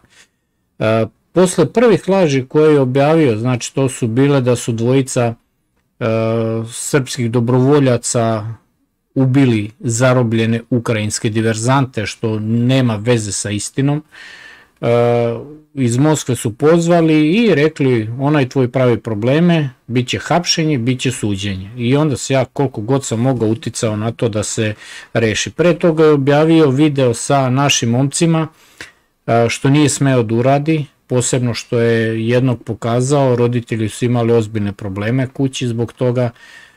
Posle prvih laži koje je objavio, znači to su bile da su dvojica e, srpskih dobrovoljaca ubili zarobljene ukrajinske diverzante, što nema veze sa istinom. E, iz Moskve su pozvali i rekli, onaj tvoj pravi probleme, bit će hapšenje, bit će suđenje. I onda se ja koliko god sam mogao uticao na to da se reši. Pre toga je objavio video sa našim momcima, e, što nije smeo da uradi, posebno što je jednog pokazao, roditelji su imali ozbiljne probleme kući zbog toga.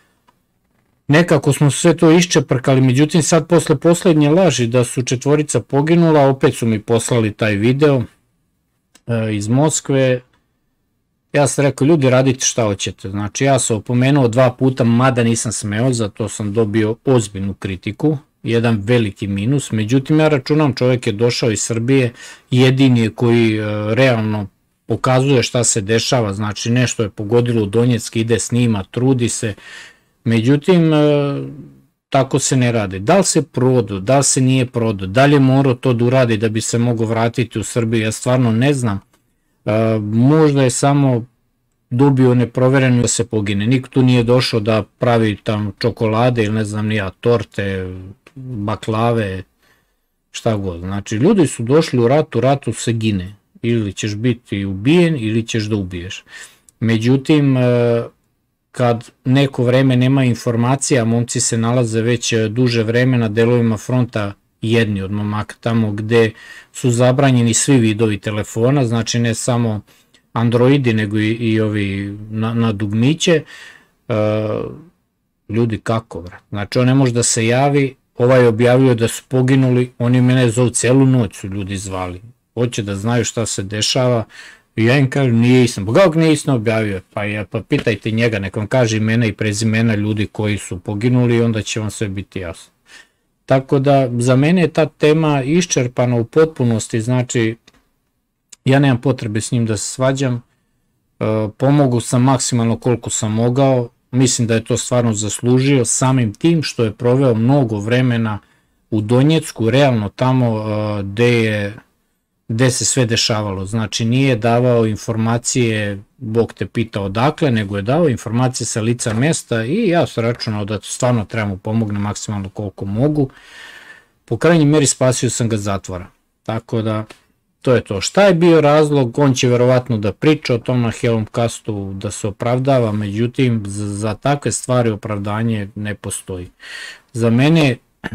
Nekako smo sve to iščeprkali, međutim sad posle poslednje laži da su četvorica poginula, opet su mi poslali taj video e, iz Moskve. Ja sam rekao, ljudi, radite šta hoćete. Znači ja sam opomenuo dva puta, mada nisam smeo, zato sam dobio ozbiljnu kritiku. Jedan veliki minus, međutim ja računam, čovjek je došao iz Srbije, jedini je koji e, realno pokazuje šta se dešava, znači nešto je pogodilo u Donjeck, ide snima, trudi se, međutim e, tako se ne radi. Da li se prodao, da li se nije prodao, da li je morao to da uradi da bi se mogao vratiti u Srbiju, ja stvarno ne znam. možda je samo dobio neprovereno da se pogine. Niko tu nije došao da pravi tam čokolade ili ne znam nija, torte, baklave, šta god. Znači, ljudi su došli u rat, u ratu se gine. Ili ćeš biti ubijen ili ćeš da ubiješ. Međutim, kad neko vreme nema informacija, momci se nalaze već duže vreme na delovima fronta, jedni od momaka tamo gde su zabranjeni svi vidovi telefona, znači ne samo androidi nego i, i ovi na, na dugmiće, e, ljudi kako vrat, znači on ne može da se javi, ovaj objavio da su poginuli, oni mene zovu celu noć su ljudi zvali, hoće da znaju šta se dešava i ja im kažem nije istina, pa kako nije istina objavio, pa, ja, pa pitajte njega, nek vam kaže imena i prezimena ljudi koji su poginuli i onda će vam sve biti jasno. Tako da za mene je ta tema iščerpana u potpunosti, znači ja nemam potrebe s njim da se svađam, pomogu sam maksimalno koliko sam mogao, mislim da je to stvarno zaslužio samim tim što je proveo mnogo vremena u Donjecku, realno tamo gde je gde se sve dešavalo, znači nije davao informacije, Bog te pita odakle, nego je dao informacije sa lica mesta i ja sam računao da stvarno treba mu pomogne maksimalno koliko mogu. Po krajnjoj meri spasio sam ga zatvora, tako da to je to. Šta je bio razlog, on će verovatno da priča o tom na Helmcastu, da se opravdava, međutim za, za takve stvari opravdanje ne postoji. Za mene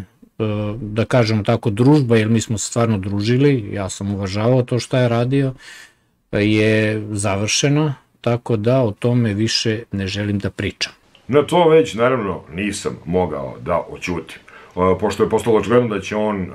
da kažemo tako družba, jer mi smo se stvarno družili, ja sam uvažavao to što je radio, je završeno, tako da o tome više ne želim da pričam. Na to već naravno nisam mogao da oćutim, pošto je postalo očigledno da će on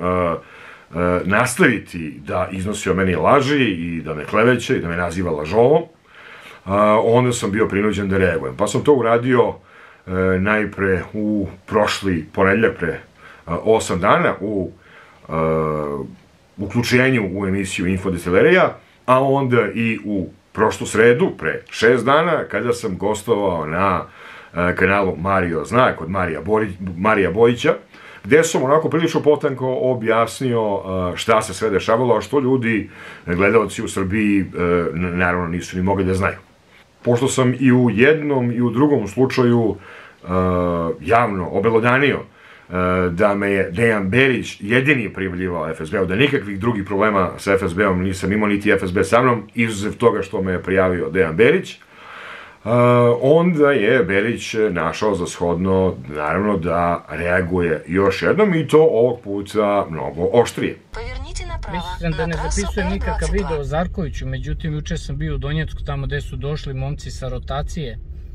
nastaviti da iznosi o meni laži i da me kleveće i da me naziva lažovom, onda sam bio prinuđen da reagujem. Pa sam to uradio najpre u prošli ponedeljak pre osam dana u uh, uključenju u emisiju Infodestilerija, a onda i u prošlu sredu, pre šest dana, kada sam gostovao na uh, kanalu Mario Zna, kod Marija, Borić, Marija Bojića, gde sam onako prilično potanko objasnio uh, šta se sve dešavalo, a što ljudi, gledalci u Srbiji, uh, naravno nisu ni mogli da znaju. Pošto sam i u jednom i u drugom slučaju uh, javno obelodanio da me je Dejan Berić jedini prijavljivao F S B-u, da nikakvih drugih problema sa F S B-om nisam imao, niti F S B sa mnom, izuzev toga što me je prijavio Dejan Berić, onda je Berić našao za shodno, naravno, da reaguje još jednom i to ovog puta mnogo oštrije. Mislim da ne zapisujem nikakav video o Zarkoviću, međutim, juče sam bio u Donjecku, tamo gde su došli momci sa rotacije.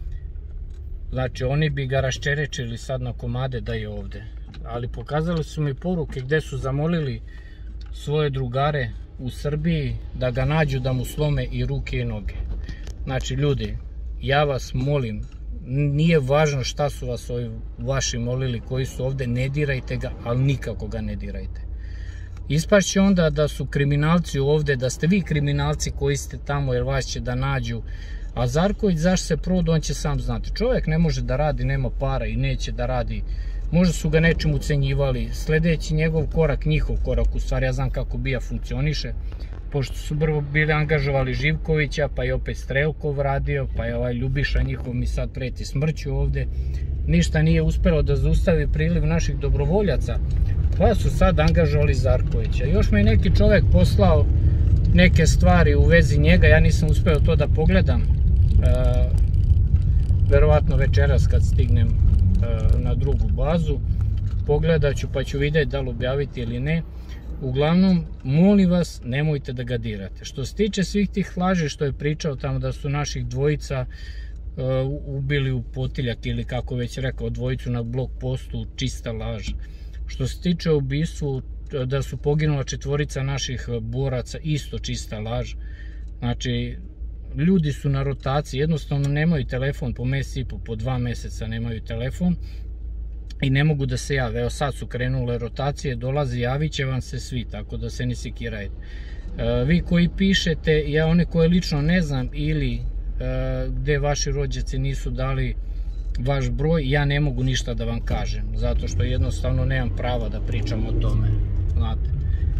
Znači, oni bi ga raščerečili sad na komade da je ovde. Ali pokazali su mi poruke gde su zamolili svoje drugare u Srbiji da ga nađu, da mu slome i ruke i noge. Znači, ljudi, ja vas molim, nije važno šta su vas ovi vaši molili koji su ovde, ne dirajte ga, ali nikako ga ne dirajte. Ispašće onda da su kriminalci ovde, da ste vi kriminalci koji ste tamo jer vas će da nađu. A Zarković zašto se proda, on će sam znati. Čovjek ne može da radi, nema para i neće da radi. Možda su ga nečim ucenjivali. Sledeći njegov korak, njihov korak, u stvari ja znam kako bija funkcioniše. Pošto su prvo bili angažovali Živkovića, pa je opet Strelkov radio, pa je ovaj Ljubiša njihov mi sad preti smrću ovde. Ništa nije uspelo da zaustavi priliv naših dobrovoljaca, pa su sad angažovali Zarkovića. Još mi je neki čovjek poslao neke stvari u vezi njega, ja nisam uspeo to da pogledam. E, verovatno večeras kad stignem e, na drugu bazu, pogledat ću pa ću vidjeti da li objaviti ili ne. Uglavnom, molim vas, nemojte da ga dirate. Što se tiče svih tih laži što je pričao tamo da su naših dvojica e, ubili u potiljak ili kako već rekao, dvojicu na blok postu, čista laž. Što se tiče ubistvu, da su poginula četvorica naših boraca, isto čista laž. Znači, ljudi su na rotaciji, jednostavno nemaju telefon po mesec i po, po dva meseca nemaju telefon i ne mogu da se jave. Evo sad su krenule rotacije, dolazi, javit će vam se svi, tako da se ne sekirajte. E, vi koji pišete, ja one koje lično ne znam ili e, gde vaši rođaci nisu dali vaš broj, ja ne mogu ništa da vam kažem, zato što jednostavno nemam prava da pričam o tome, znate.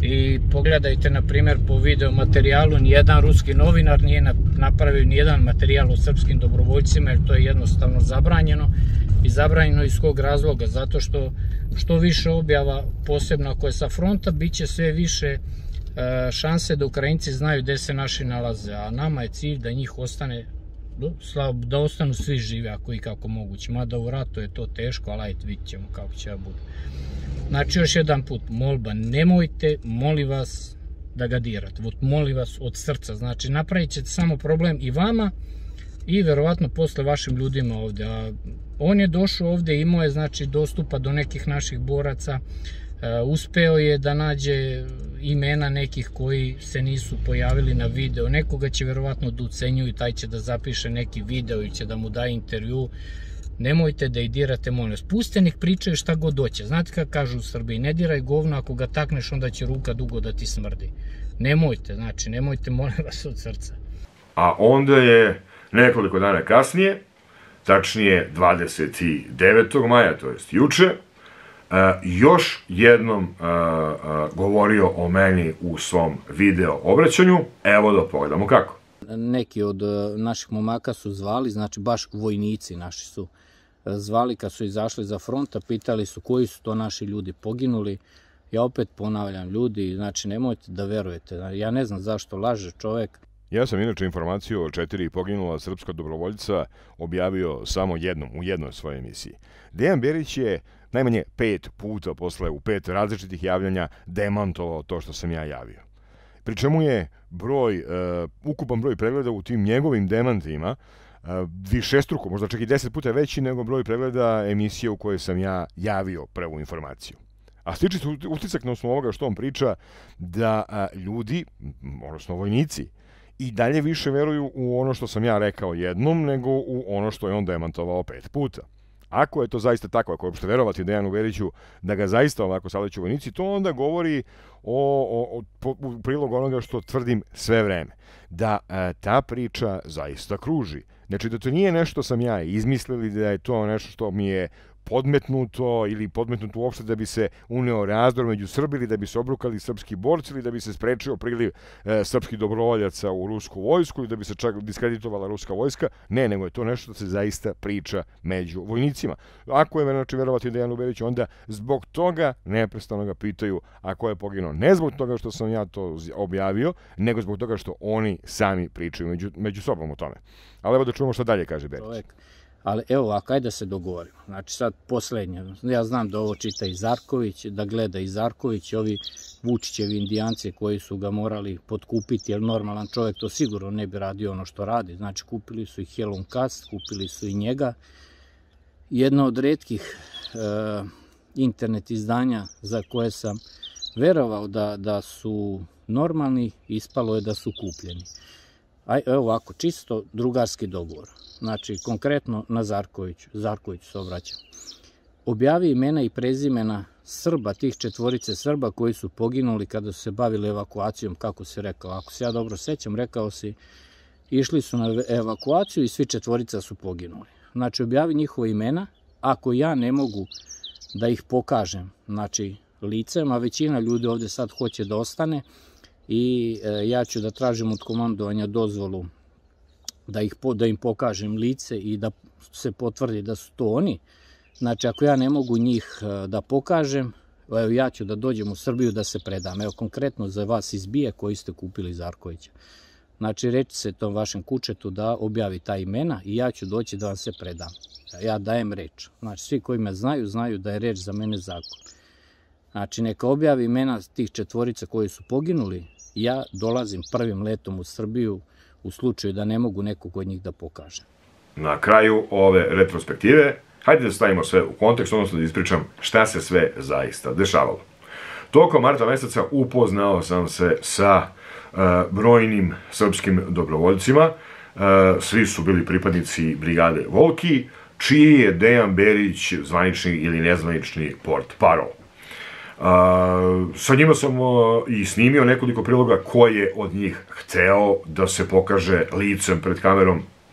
I pogledajte, na primjer, po video materijalu, nijedan ruski novinar nije napravio nijedan materijal o srpskim dobrovoljcima, jer to je jednostavno zabranjeno. I zabranjeno iz kog razloga? Zato što što više objava, posebno ako je sa fronta, bit će sve više šanse da Ukrajinci znaju gde se naši nalaze, a nama je cilj da njih ostane, da ostanu svi živi ako i kako moguće. Mada u ratu je to teško, ali ajde, vidit ćemo kako će da bude. Znači, još jedan put, molba, nemojte, molim vas, da ga dirate. Molim vas od srca. Znači, napravit ćete samo problem i vama i verovatno posle vašim ljudima ovde. A on je došao ovde, imao je, znači, dostupa do nekih naših boraca, uspeo je da nađe imena nekih koji se nisu pojavili na video. Nekoga će verovatno da ucenjuju i taj će da zapiše neki video ili će da mu daje intervju. Nemojte da ih dirate, molim vas. Puste nek pričaju šta god hoće. Znate kako kažu u Srbiji, ne diraj govno, ako ga takneš onda će ruka dugo da ti smrdi. Nemojte, znači, nemojte, molim vas, od srca. A onda je nekoliko dana kasnije, tačnije dvadeset devetog maja, to jest juče, još jednom govorio o meni u svom video obraćanju. Evo da pogledamo kako. Neki od naših momaka su zvali, znači baš vojnici naši su zvali kad su izašli za fronta, pitali su koji su to naši ljudi poginuli. Ja opet ponavljam, ljudi, znači nemojte da verujete. Ja ne znam zašto laže čovek. Ja sam inače informaciju o četiri poginula srpska dobrovoljca objavio samo jednom, u jednoj svojoj emisiji. Dejan Berić je najmanje pet puta posle u pet različitih javljanja demantovao to što sam ja javio. Pri čemu je broj, ukupan broj pregleda u tim njegovim demantima višestruko, možda čak i deset puta veći nego broj pregleda emisije u kojoj sam ja javio prvu informaciju. A stiče se utisak na osnovu ovoga što on priča da ljudi, odnosno vojnici, i dalje više veruju u ono što sam ja rekao jednom nego u ono što je on demantovao pet puta. Ako je to zaista tako, ako je uopšte verovati Dejanu Beriću da ga zaista ovako saleću vojnici, to onda govori o, o, o, u prilog onoga što tvrdim sve vreme. Da e, ta priča zaista kruži. Znači da to nije nešto sam ja izmislili, da je to nešto što mi je podmetnuto ili podmetnuto uopšte da bi se uneo razdor među Srbi ili da bi se obrukali srpski borci ili da bi se sprečio priliv e, srpskih dobrovoljaca u rusku vojsku ili da bi se čak diskreditovala ruska vojska. Ne, nego je to nešto što se zaista priča među vojnicima. Ako je znači verovati Dejanu Beriću, onda zbog toga neprestano ga pitaju ako je poginuo. Ne zbog toga što sam ja to objavio, nego zbog toga što oni sami pričaju među, među sobom o tome. Ali evo da čujemo šta dalje kaže Berić. Ali evo ovako, ajde da se dogovorimo. Znači sad poslednje, ja znam da ovo čita i Zarković, da gleda i Zarković, ovi Vučićevi indijanci koji su ga morali potkupiti, jer normalan čovjek to sigurno ne bi radio ono što radi. Znači kupili su i Helon Cast, kupili su i njega. Jedno od retkih e, internet izdanja za koje sam verovao da, da su normalni, ispalo je da su kupljeni. Aj, evo ovako, čisto drugarski dogovor. Znači, konkretno na Zarkoviću, Zarkoviću se obraćam. Objavi imena i prezimena Srba, tih četvorice Srba koji su poginuli kada su se bavili evakuacijom, kako si rekao. Ako se ja dobro sećam, rekao si, išli su na evakuaciju i svi četvorica su poginuli. Znači, objavi njihova imena, ako ja ne mogu da ih pokažem, znači, licem, a većina ljudi ovde sad hoće da ostane, i e, ja ću da tražim od komandovanja dozvolu da, ih, da im pokažem lice i da se potvrdi da su to oni. Znači, ako ja ne mogu njih e, da pokažem, evo, ja ću da dođem u Srbiju da se predam. Evo, konkretno za vas iz Bije koji ste kupili Zarkovića. Znači, reći se tom vašem kučetu da objavi ta imena i ja ću doći da vam se predam. Ja dajem reč. Znači, svi koji me znaju, znaju da je reč za mene zakon. Znači, neka objavi imena tih četvorica koji su poginuli, ja dolazim prvim letom u Srbiju u slučaju da ne mogu nekog od njih da pokažem. Na kraju ove retrospektive, hajde da stavimo sve u kontekst, odnosno da ispričam šta se sve zaista dešavalo. Tokom marta meseca upoznao sam se sa uh, brojnim srpskim dobrovoljcima. Uh, svi su bili pripadnici brigade Volki, čiji je Dejan Berić zvanični ili nezvanični portparol. Uh, sa njima sam uh, i snimio nekoliko priloga ko je od njih hteo da se pokaže licem pred kamerom,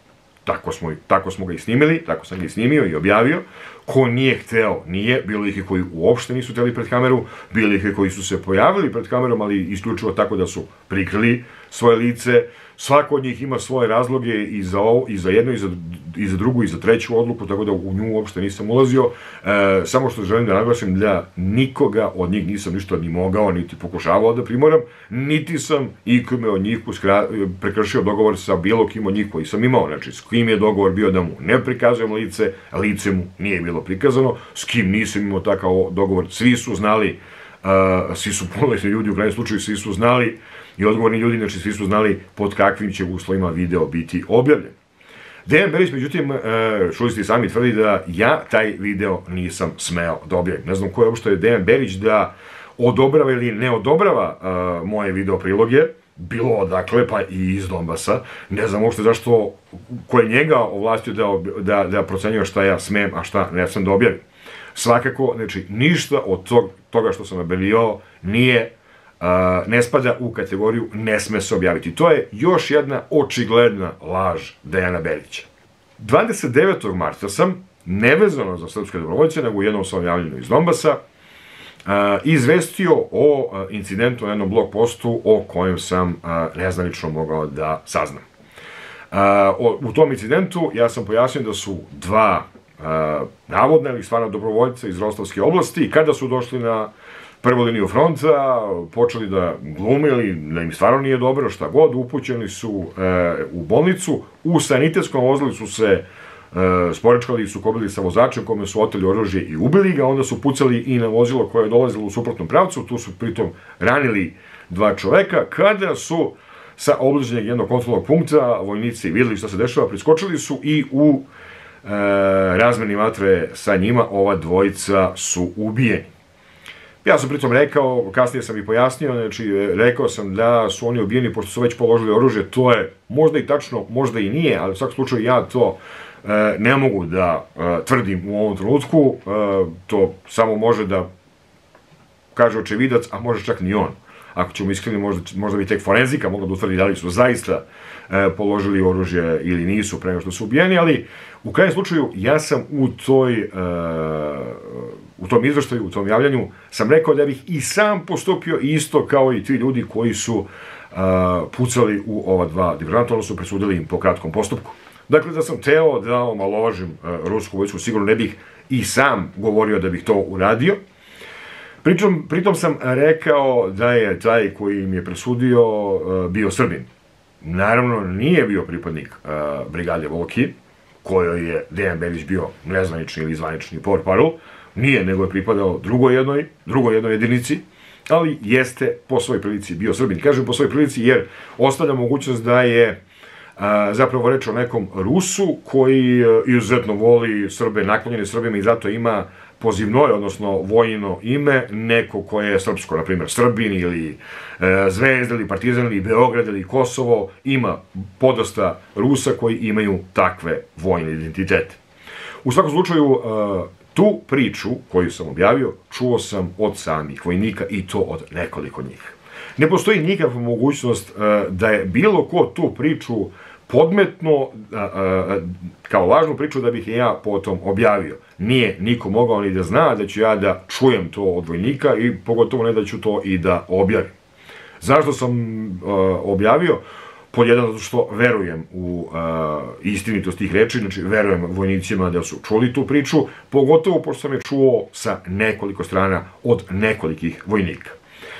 tako smo, tako smo ga i snimili, tako sam ga i snimio i objavio. Ko nije hteo, nije. Bilo ih je koji uopšte nisu hteli pred kameru, bilo ih je koji su se pojavili pred kamerom, ali isključivo tako da su prikrili svoje lice. Svako od njih ima svoje razloge i za, ovo, i za jednu, i za, i za drugu, i za treću odluku, tako da u nju uopšte nisam ulazio. E, samo što želim da naglasim da nikoga od njih nisam ništa ni mogao, niti pokušavao da primoram, niti sam ikome od njih uskra, prekršio dogovor sa bilo kim od njih koji sam imao. Znači, s kim je dogovor bio da mu ne prikazujem lice, lice mu nije bilo prikazano, s kim nisam imao takav dogovor, svi su znali, uh, svi su punoletni ljudi, u krajnjem slučaju svi su znali, i odgovorni ljudi, znači svi su znali pod kakvim će uslovima video biti objavljen. Dejan Berić, međutim, čuli ste i sami, tvrdi da ja taj video nisam smeo da objavim. Ne znam ko je uopšte Dejan Berić da odobrava ili ne odobrava moje video priloge, bilo odakle, pa i iz Donbasa. Ne znam uopšte zašto, ko je njega ovlastio da, da, da procenjuje šta ja smem, a šta ne sam da objavim. Svakako, znači, ništa od tog, toga što sam objavio nije Uh, ne spada u kategoriju ne sme se objaviti. To je još jedna očigledna laž Dejana Berića. dvadeset devetog marta sam, nevezano za srpske dobrovoljce, nego u jednom svom javljenju iz Donbasa, uh, izvestio o uh, incidentu na jednom blog postu o kojem sam uh, nezvanično mogao da saznam. Uh, o, u tom incidentu ja sam pojasnio da su dva uh, navodna ili stvarno dobrovoljca iz Rostovske oblasti, kada su došli na prvu liniju fronta, počeli da glume ili da im stvarno nije dobro, šta god, upućeni su e, u bolnicu, u sanitetskom vozilu su se e, sporečkali i sukobili sa vozačem kome su oteli oružje i ubili ga, onda su pucali i na vozilo koje je dolazilo u suprotnom pravcu, tu su pritom ranili dva čoveka, kada su sa obližnjeg jednog kontrolnog punkta vojnici videli šta se dešava, priskočili su i u e, razmeni vatre sa njima ova dvojica su ubijeni. Ja sam pritom rekao, kasnije sam i pojasnio, znači rekao sam da su oni ubijeni pošto su već položili oružje, to je možda i tačno, možda i nije, ali u svakom slučaju ja to e, ne mogu da e, tvrdim u ovom trenutku, e, to samo može da kaže očevidac, a može čak ni on. Ako ćemo iskreni, možda, možda bi tek forenzika mogla da utvrdi da li su zaista e, položili oružje ili nisu pre nego što su ubijeni, ali u krajnjem slučaju ja sam u toj e, u tom izveštaju, u tom javljanju sam rekao da bih i sam postupio isto kao i ti ljudi koji su uh, pucali u ova dva diverzanta, odnosno presudili im po kratkom postupku. Dakle, da sam teo da omalovažim uh, rusku vojsku, sigurno ne bih i sam govorio da bih to uradio. Pritom, pritom sam rekao da je taj koji im je presudio uh, bio Srbin. Naravno, nije bio pripadnik uh, brigade Volki, kojoj je Dejan Berić bio nezvanični ili zvanični portparol. Nije, nego je pripadao drugoj jednoj, drugoj jednoj jedinici, ali jeste po svojoj prilici bio Srbin. Kažem po svojoj prilici jer ostavlja mogućnost da je a, zapravo reč o nekom Rusu koji a, izuzetno voli Srbe, naklonjeni Srbima i zato ima pozivnoje, odnosno vojno ime, neko koje je srpsko, na primjer Srbin ili e, Zvezda ili Partizan ili Beograd ili Kosovo, ima podosta Rusa koji imaju takve vojne identitete. U svakom slučaju, a, tu priču koju sam objavio čuo sam od samih vojnika i to od nekoliko njih. Ne postoji nikakva mogućnost uh, da je bilo ko tu priču podmetno uh, uh, kao lažnu priču da bih je ja potom objavio. Nije niko mogao ni da zna da ću ja da čujem to od vojnika i pogotovo ne da ću to i da objavim. Zašto sam uh, objavio? Pod jedan, zato što verujem u uh, istinitost tih reči, znači verujem vojnicima da su čuli tu priču, pogotovo pošto sam je čuo sa nekoliko strana od nekolikih vojnika.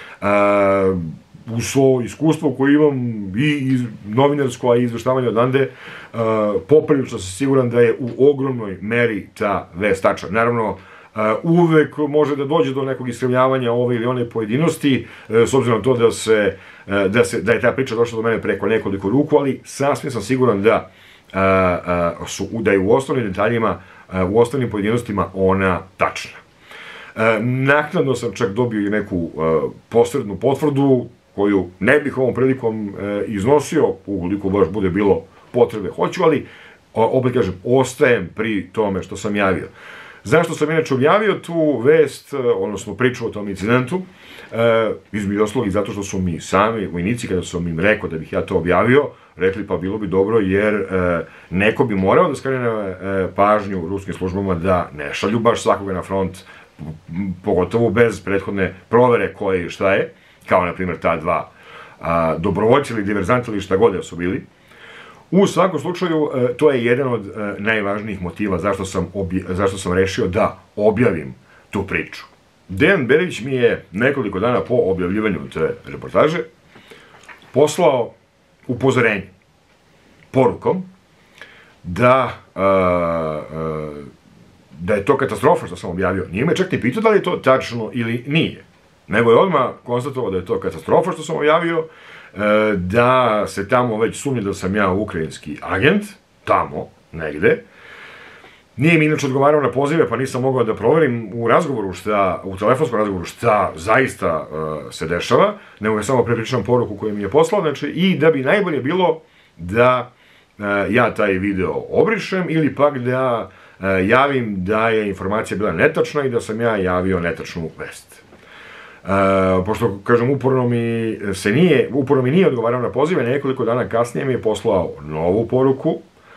Uh, u svo iskustvo koje imam i iz novinarsko, a i izveštavanje odande, uh, poprilično sam siguran da je u ogromnoj meri ta vest tačna. Naravno, Uh, uvek može da dođe do nekog iskrivljavanja ove ili one pojedinosti, uh, s obzirom na to da, se, uh, da, se, da je ta priča došla do mene preko nekoliko ruku, ali sasvim sam siguran da, uh, uh, su, da je u osnovnim detaljima, uh, u osnovnim pojedinostima ona tačna. Uh, naknadno sam čak dobio i neku uh, posrednu potvrdu koju ne bih ovom prilikom uh, iznosio, ukoliko baš bude bilo potrebe, hoću, ali uh, opet kažem, ostajem pri tome što sam javio. Zašto sam inače objavio tu vest, odnosno priču o tom incidentu? E, između ostalog i zato što su mi sami vojnici, kada sam im rekao da bih ja to objavio, rekli pa bilo bi dobro jer e, neko bi morao da skrene e, pažnju ruskim službama da ne šalju baš svakoga na front, pogotovo bez prethodne provere koje i šta je, kao na primjer ta dva a, dobrovoljci ili diverzanti ili šta god da su bili. U svakom slučaju, e, to je jedan od e, najvažnijih motiva zašto sam, obje, zašto sam rešio da objavim tu priču. Dejan Berić mi je nekoliko dana po objavljivanju te reportaže poslao upozorenje porukom da, a, a, da je to katastrofa što sam objavio. Nije me čak ni pitao da li je to tačno ili nije, nego je odmah konstatovao da je to katastrofa što sam objavio, a, da se tamo već sumnje da sam ja ukrajinski agent, tamo, negde. Nije mi inače odgovarao na pozive, pa nisam mogao da proverim u razgovoru šta, u telefonskom razgovoru šta zaista uh, se dešava, nego ga samo prepričam poruku koju mi je poslao, znači, i da bi najbolje bilo da uh, ja taj video obrišem ili pak da uh, javim da je informacija bila netačna i da sam ja javio netačnu vest. Uh, pošto, kažem, uporno mi se nije, uporno mi nije odgovarao na pozive, nekoliko dana kasnije mi je poslao novu poruku,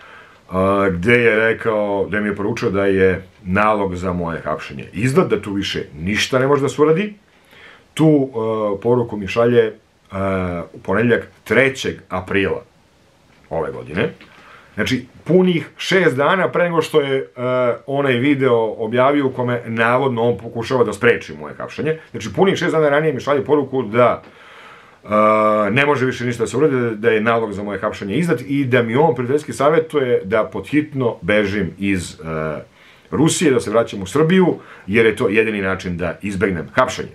Uh, gde je rekao, gde mi je poručio da je nalog za moje hapšenje izdat, da tu više ništa ne može da se uradi. Tu uh, poruku mi šalje uh, u ponedeljak trećeg aprila ove godine. Znači, punih šest dana pre nego što je uh, onaj video objavio u kome navodno on pokušava da spreči moje hapšenje. Znači, punih šest dana ranije mi šalje poruku da Uh, ne može više ništa da se uradi, da je nalog za moje hapšenje izdat i da mi on prijateljski savjetuje da podhitno bežim iz uh, Rusije, da se vraćam u Srbiju, jer je to jedini način da izbegnem hapšenje.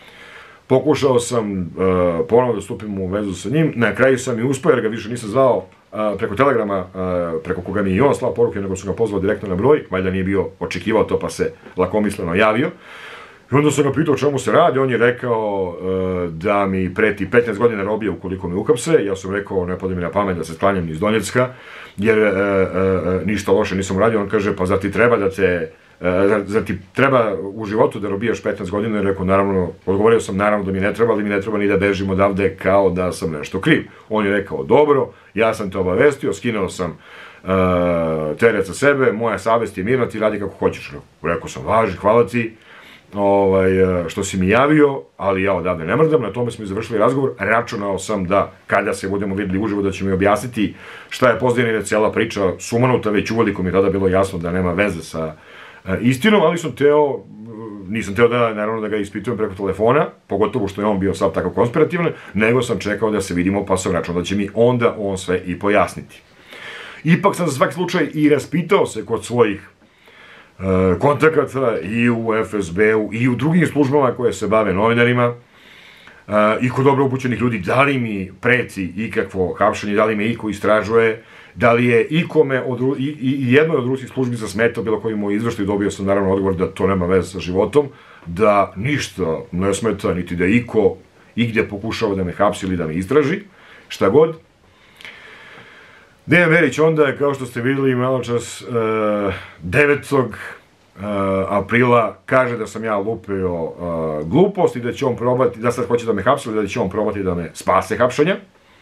Pokušao sam uh, ponovno da stupim u vezu sa njim, na kraju sam i uspio jer ga više nisam zvao uh, preko telegrama, uh, preko koga mi je i on slao poruke, nego sam ga pozvao direktno na broj, valjda nije bio očekivao to pa se lakomisleno javio. I onda sam ga pitao o čemu se radi, on je rekao uh, da mi preti petnaest godina robije ukoliko me uhapse. Ja sam rekao, ne pada mi na pamet da se sklanjam iz Donjecka, jer uh, uh, ništa loše nisam uradio. On kaže, pa zar ti treba da te, uh, zar, zar ti treba u životu da robijaš petnaest godina? I rekao, naravno, odgovorio sam naravno da mi ne treba, ali mi ne treba ni da bežim odavde kao da sam nešto kriv. On je rekao, dobro, ja sam te obavestio, skinuo sam uh, teret sa sebe, moja savest je mirna, ti radi kako hoćeš. Rekao sam, važi, hvala ti. Ovaj, što si mi javio, ali ja odavde ne mrdam, na tome smo i završili razgovor. Računao sam da, kada se budemo videli uživo, da će mi objasniti šta je pozadina jer je cijela priča sumanuta, već uveliko mi je tada bilo jasno da nema veze sa e, istinom, ali sam teo, nisam teo da, naravno, da ga ispitujem preko telefona, pogotovo što je on bio sad tako konspirativan, nego sam čekao da se vidimo, pa sam računao da će mi onda on sve i pojasniti. Ipak sam za svaki slučaj i raspitao se kod svojih kontakata i u F S B-u i u drugim službama koje se bave novinarima i kod dobro upućenih ljudi, da li mi preti ikakvo hapšenje, da li me iko istražuje, da li je ikome od, i, i jednoj od ruskih službi zasmetao bilo koji moj izvrštaj, dobio sam naravno odgovor da to nema veze sa životom, da ništa ne smeta, niti da iko igdje pokušava da me hapsi ili da me istraži, šta god. Dejan Berić onda, kao što ste vidjeli malo čas, devetog aprila kaže da sam ja lupio glupost i da će on probati, da sad hoće da me hapsi, da će on probati da me spase hapšenja.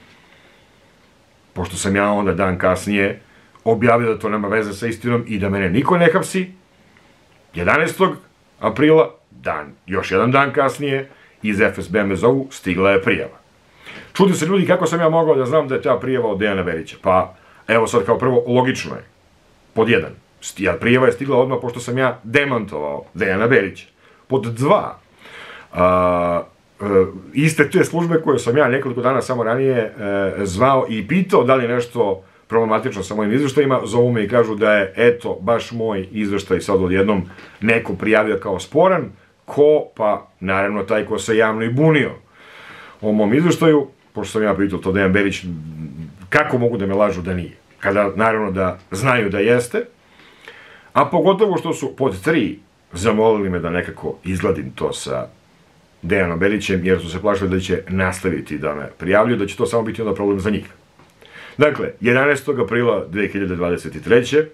Pošto sam ja onda dan kasnije objavio da to nema veze sa istinom i da mene niko ne hapsi. jedanaestog aprila, dan, još jedan dan kasnije, iz F S B me zovu, stigla je prijava. Čude se ljudi kako sam ja mogao da znam da je ta prijava od Dejana Berića. Pa, evo sad kao prvo, logično je. Pod jedan, prijava je stigla odmah pošto sam ja demantovao Dejana Berića. Pod dva, a, a, iste te službe koje sam ja nekoliko dana samo ranije a, zvao i pitao da li je nešto problematično sa mojim izveštajima, zovu me i kažu da je, eto, baš moj izveštaj sad odjednom neko prijavio kao sporan. Ko? Pa, naravno, taj ko se javno i bunio o mom izveštaju, pošto sam ja pitao to Dejan Berić, kako mogu da me lažu da nije? Kada, naravno, da znaju da jeste, a pogotovo što su pod tri zamolili me da nekako izgladim to sa Dejanom Berićem, jer su se plašili da će nastaviti da me prijavljuju, da će to samo biti onda problem za njih. Dakle, jedanaestog aprila dve hiljade dvadeset treće.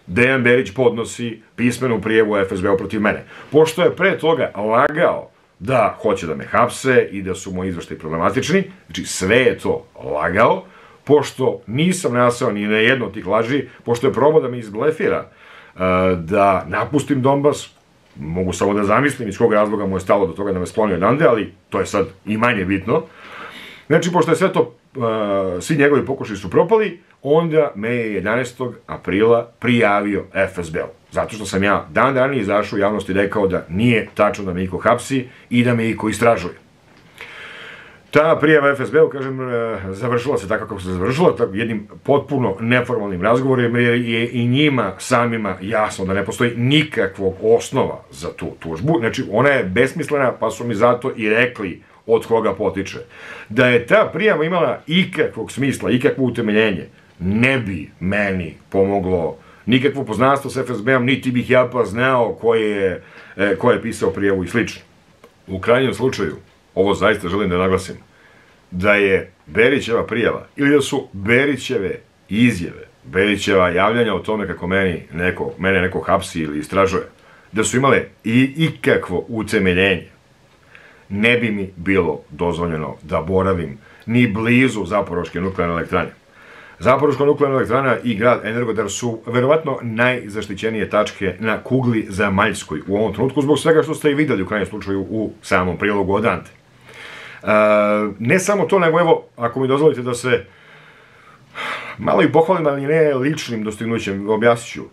Dejan Berić podnosi pismenu prijavu F S B-u protiv mene. Pošto je pre toga lagao da hoće da me hapse i da su moji izveštaji problematični, znači sve je to lagao, pošto nisam nasao ni na jedno od tih laži, pošto je probao da me izblefira da napustim Donbas, mogu samo da zamislim iz kog razloga mu je stalo do toga da me skloni odande, ali to je sad i manje bitno. Znači, pošto je sve to, svi njegovi pokušaji su propali, onda me je jedanaestog aprila prijavio F S B-u. Zato što sam ja dan ranije izašao u javnosti i rekao da nije tačno da me iko hapsi i da me iko istražuje. Ta prijava F S B-u, kažem, završila se tako kako se završila, jednim potpuno neformalnim razgovorima, jer je i njima samima jasno da ne postoji nikakvog osnova za tu tužbu. Znači, ona je besmislena, pa su mi zato i rekli od koga potiče. Da je ta prijava imala ikakvog smisla, ikakvo utemeljenje, ne bi meni pomoglo nikakvo poznanstvo s F S B-om, niti bih ja pa znao ko je, ko je pisao prijavu i slično. U krajnjem slučaju, ovo zaista želim da naglasim, da je Berićeva prijava, ili da su Berićeve izjave, Berićeva javljanja o tome kako meni neko, mene neko hapsi ili istražuje, da su imale i ikakvo utemeljenje, ne bi mi bilo dozvoljeno da boravim ni blizu Zaporoške nuklearne elektrane. Zaporoška nuklearna elektrana i grad Energodar su verovatno najzaštićenije tačke na kugli zemaljskoj u ovom trenutku, zbog svega što ste i videli u krajnjem slučaju u samom prilogu od Ante. Ne samo to, nego evo, ako mi dozvolite da se malo i pohvalim, ali ne ličnim dostignućem, objasnit ću.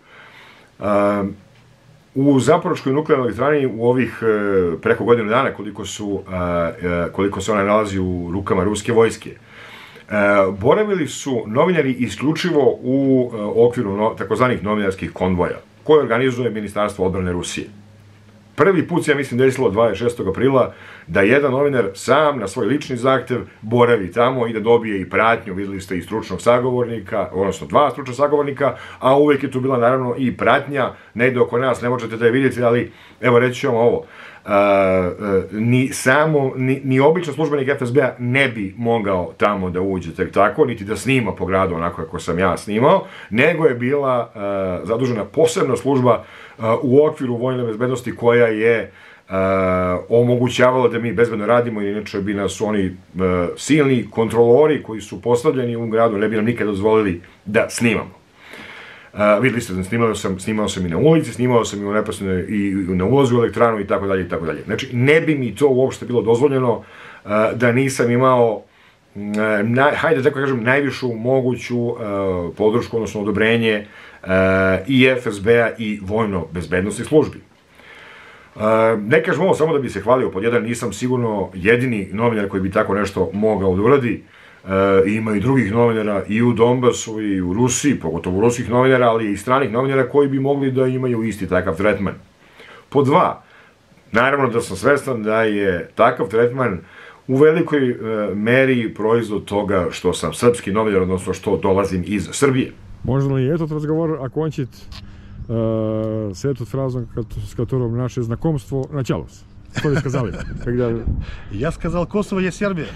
U Zaporoškoj nuklearnoj elektrani u ovih preko godinu dana koliko su, koliko se ona nalazi u rukama ruske vojske, boravili su novinari isključivo u okviru takozvanih novinarskih konvoja, koje organizuje Ministarstvo odbrane Rusije. Prvi put se, ja mislim, desilo dvadeset šestog aprila da jedan novinar sam na svoj lični zahtev boravi tamo i da dobije i pratnju, videli ste i stručnog sagovornika, odnosno dva stručna sagovornika, a uvek je tu bila naravno i pratnja, negde oko nas, ne možete da je vidjeti, ali evo reći ću vam ovo, ni samo, ni običan službenik F S B-a ne bi mogao tamo da uđe tek tako, niti da snima po gradu onako kako sam ja snimao, nego je bila zadužena posebna služba u okviru vojne bezbednosti koja je omogućavala da mi bezbedno radimo, inače bi nas oni silni kontrolori koji su postavljeni u gradu ne bi nam nikad dozvolili da snimamo. Videli ste da snimao sam, snimao sam i na ulici, snimao sam i u neposrednoj i na ulazu u elektranu i tako dalje i tako dalje. Znači, ne bi mi to uopšte bilo dozvoljeno da nisam imao, hajde da tako kažem, najvišu moguću podršku, odnosno odobrenje i F S B-a i vojno-bezbednostnih službi. Ne kažem ovo samo da bi se hvalio, pod jedan nisam sigurno jedini novinar koji bi tako nešto mogao da uradi. Ima i drugih novinara i u Donbasu i u Rusiji, pogotovo ruskih novinara, ali i stranih novinara koji bi mogli da imaju isti takav tretman. Po dva, naravno da sam svestan da je takav tretman u velikoj meri proizvod toga što sam srpski novinar, odnosno što dolazim iz Srbije. Можно ли этот разговор окончить э, с этой фразой, с которым наше знакомство началось? Что вы сказали? Когда... Я сказал, Kosovo je Serbija.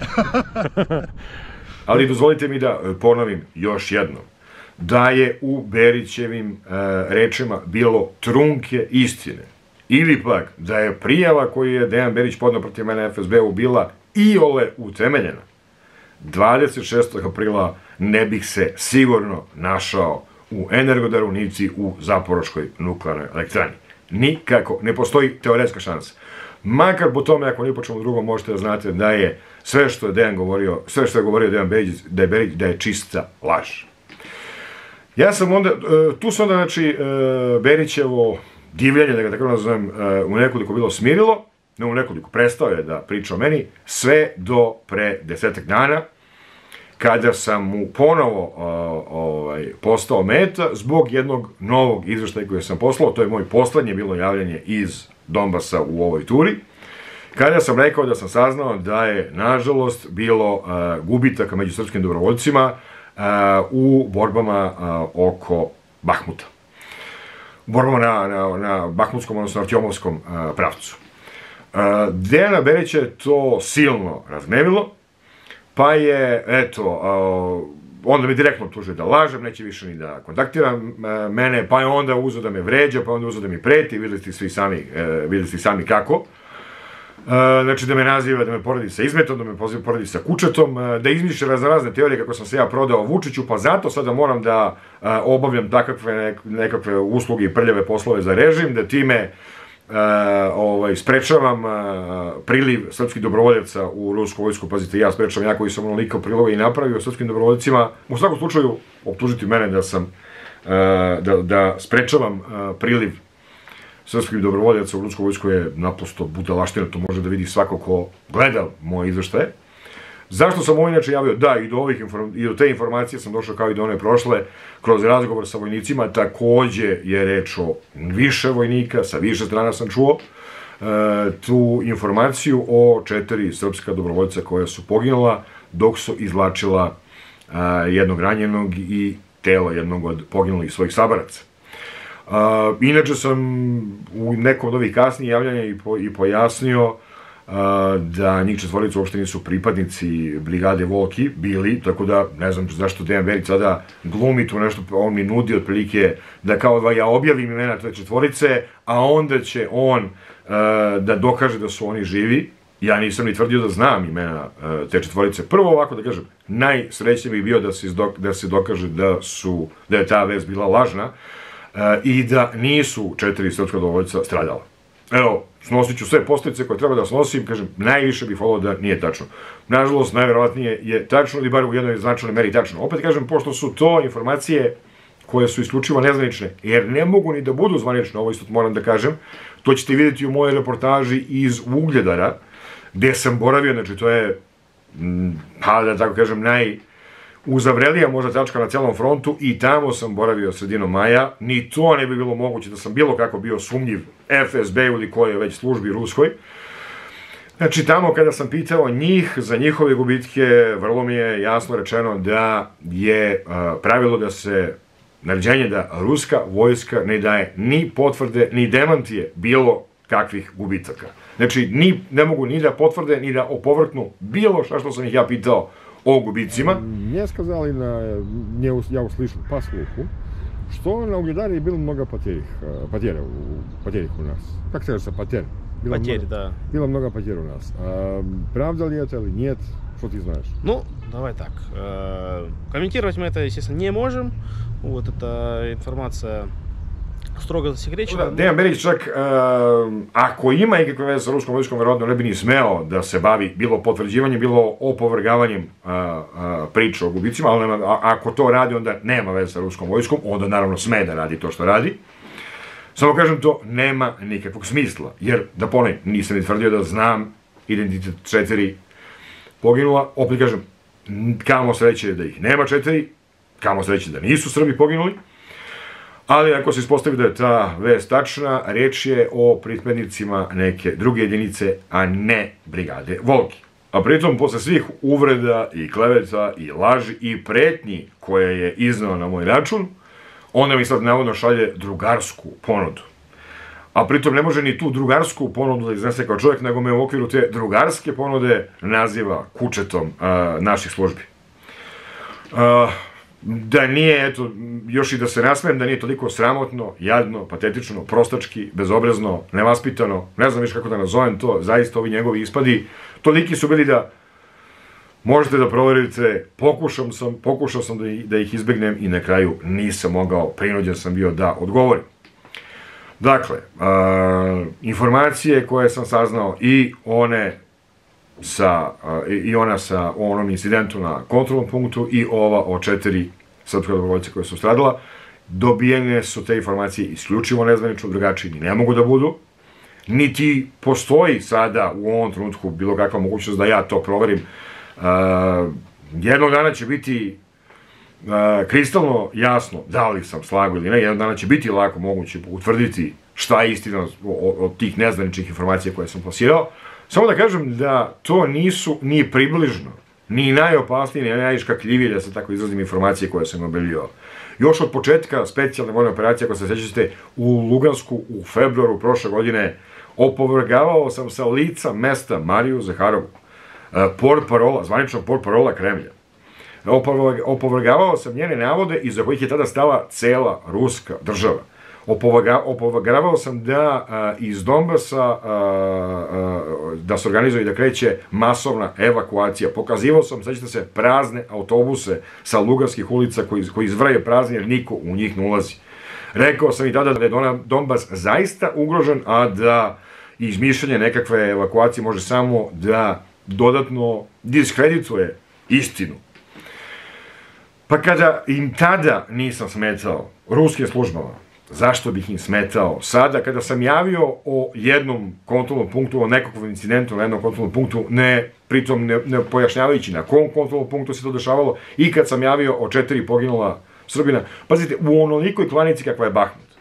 Ali dozvolite mi da ponovim još jednom, da je u Berićevim rečima bilo trunke istine, ili pak da je prijava koju je Dejan Berić podneo protiv mene F S B-u bila iole utemeljena, dvadeset šestog aprila ne bih se sigurno našao u Energodaru, niti u Zaporoškoj nuklearnoj elektrani. Nikako, ne postoji teoretska šansa. Makar po tome, ako ni po čemu drugom, možete da znate da je sve što je Dejan govorio, sve što je govorio Dejan Berić, da je Berić, da je čista laž. Ja sam onda, tu se onda, znači, Berićevo divljanje, da ga tako nazovem, u nekoliko bilo smirilo, ne u nekoliko, prestao je da priča o meni, sve do pre desetak dana, kada sam mu ponovo ovaj, postao meta zbog jednog novog izveštaja koje sam poslao, to je moj poslednje bilo javljanje iz Donbasa u ovoj turi, kada sam rekao da sam saznao da je, nažalost, bilo uh, gubitaka među srpskim dobrovoljcima uh, u borbama uh, oko Bahmuta. U borbama na, na, na Bahmutskom, odnosno Artjomovskom uh, pravcu. Uh, Dejana Berića je to silno razgnevilo, pa je, eto, uh, onda me direktno optužuje da lažem, neće više ni da kontaktira mene, pa je onda uzeo da me vređa, pa je onda uzeo da mi preti, videli ste svi sami, videli ste sami kako. Znači da me naziva, da me poredi sa Izmetom, da me poredi sa Kučetom, da izmišlja razne teorije kako sam se ja prodao Vučiću, pa zato sada moram da obavljam takve nekakve usluge i prljave poslove za režim, da time sprečavam priliv srpskih dobrovoljaca u rusku vojsku. Pazite, ja sprečavam, ja koji sam onoliko prilova i napravio srpskim dobrovoljcima. U svakom slučaju, optužiti mene da sam, da sprečavam priliv srpskih dobrovoljaca u rusku vojsku je naprosto budalaština, to može da vidi svako ko gleda moje izveštaje. Zašto sam ovo inače javio? Da, i do, ovih i do te informacije sam došao kao i do one prošle, kroz razgovor sa vojnicima, takođe je reč o više vojnika, sa više strana sam čuo tu informaciju o četiri srpska dobrovoljca koja su poginula dok su izvlačila jednog ranjenog i telo jednog od poginulih svojih saboraca. Inače sam u nekom od ovih kasnijih javljanja i pojasnio da njih četvorica uopšte nisu pripadnici brigade Volki bili, tako da ne znam zašto Dejan Berić sada glumi tu nešto, on mi nudi otprilike da kao da ja objavim imena te četvorice, a onda će on da dokaže da su oni živi. Ja nisam ni tvrdio da znam imena te četvorice. Prvo ovako da kažem, najsrećniji bi bio da se dokaže da je ta vest bila lažna i da nisu četiri srpska dobrovoljca stradala. Evo, snosit ću sve posledice koje treba da snosim, kažem, najviše bih volao da nije tačno. Nažalost, najverovatnije je tačno, ili bar u jednoj značajnoj meri tačno. Opet kažem, pošto su to informacije koje su isključivo nezvanične, jer ne mogu ni da budu zvanične, ovo isto moram da kažem, to ćete vidjeti u mojoj reportaži iz Ugljedara, gde sam boravio, znači to je, pa da tako kažem, naj... uzavrelija možda tačka na celom frontu i tamo sam boravio sredinom maja, ni to ne bi bilo moguće da sam bilo kako bio sumnjiv F S B ili koje već službi ruskoj. Znači tamo kada sam pitao njih za njihove gubitke, vrlo mi je jasno rečeno da je pravilo da se naređenje da ruska vojska ne daje ni potvrde, ni demantije bilo kakvih gubitaka. Znači ne mogu ni da potvrde, ni da opovrknu bilo šta što sam ih ja pitao о губицima. Мне сказали, я услышал по слуху, что на Угледаре было много потерь, потерь у нас. Как кажется, потерь? Потерь, да. Было много потерь у нас. Правда ли это или нет? Что ты знаешь? Ну, давай так. Комментировать мы это, естественно, не можем. Вот эта информация strogo zasegrećena. Dejan Berić čak, ako ima ikakve veze sa ruskom vojskom, verovatno ne bi ni smeo da se bavi bilo potvrđivanjem, bilo opovrgavanjem priča o gubicima, ali ako to radi, onda nema veze sa ruskom vojskom, onda naravno sme da radi to što radi. Samo kažem, to nema nikakvog smisla, jer, da ponovim, nisam ni tvrdio da znam identitet četiri poginula, opet kažem, kamo sreće da ih nema četiri, kamo sreće da nisu Srbi poginuli, ali ako se ispostavi da je ta vest tačna, reč je o pripadnicima neke druge jedinice, a ne brigade Volki. A pritom, posle svih uvreda i kleveta i laži i pretnji koje je iznao na moj račun, onda mi sad navodno šalje drugarsku ponudu. A pritom ne može ni tu drugarsku ponudu da iznese kao čovjek, nego me u okviru te drugarske ponude naziva Kučetom naših službi. Da nije, eto, još i da se nasmejem, da nije toliko sramotno, jadno, patetično, prostački, bezobrazno, nevaspitano, ne znam više kako da nazovem to, zaista ovi njegovi ispadi, toliki su bili da možete da proverite, pokušao sam da ih izbegnem i na kraju nisam mogao, prinuđen sam bio da odgovorim. Dakle, informacije koje sam saznao i one i ona sa onom incidentu na kontrolnom punktu i ova o četiri srpska dobrovoljca koja su stradala, dobijene su te informacije isključivo nezvanično, drugačiji ni ne mogu da budu, niti postoji sada u ovom trenutku bilo kakva mogućnost da ja to proverim. Jednog dana će biti kristalno jasno da li sam slago ili ne, jednog dana će biti lako moguće utvrditi šta je istina od tih nezvaničnih informacija koje sam plasirao. Samo da kažem da to nisu ni približno, ni najopasnije, ni najiškakljivije, da se tako izrazim, informacije koje sam objavljivao. Još od početka specijalne vojne operacije, ako se sećate, u Lugansku u februaru prošle godine opovrgavao sam sa lica mesta Mariju Zaharovu, portparola, zvaničnog portparola Kremlja. Opovrgavao sam njene navode iza kojih je tada stala cela ruska država. Opovrgavao sam da a, iz Donbasa a, a, da se organizuje i da kreće masovna evakuacija. Pokazivao sam, sećate se, prazne autobuse sa lugarskih ulica koji, koji izvraju prazni jer niko u njih ne ulazi. Rekao sam i tada da je Donbas zaista ugrožen, a da izmišljanje nekakve evakuacije može samo da dodatno diskredituje istinu. Pa kada im tada nisam smetao ruskim službama, zašto bih im smetao sada kada sam javio o jednom kontrolnom punktu, o nekakvom incidentu na jednom kontrolnom punktu, ne, pritom ne, ne pojašnjavajući na kom kontrolnom punktu se to dešavalo, i kad sam javio o četiri poginula Srbina, pazite, u onolikoj klanici kakva je Bahmut.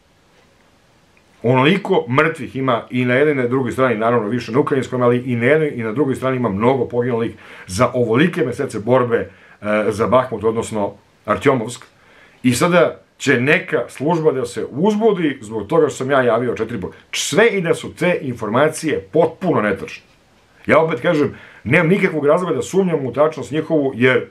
Onoliko mrtvih ima i na jednoj i na drugoj strani, naravno više na ukrajinskom, ali i na jednoj i na drugoj strani ima mnogo poginulih za ovolike mesece borbe e, za Bahmut, odnosno Artjomovsk. I sada će neka služba da se uzbudi zbog toga što sam ja javio četiri poginula. Sve i da su te informacije potpuno netačne. Ja opet kažem, nemam nikakvog razloga da sumnjam u tačnost njihovu, jer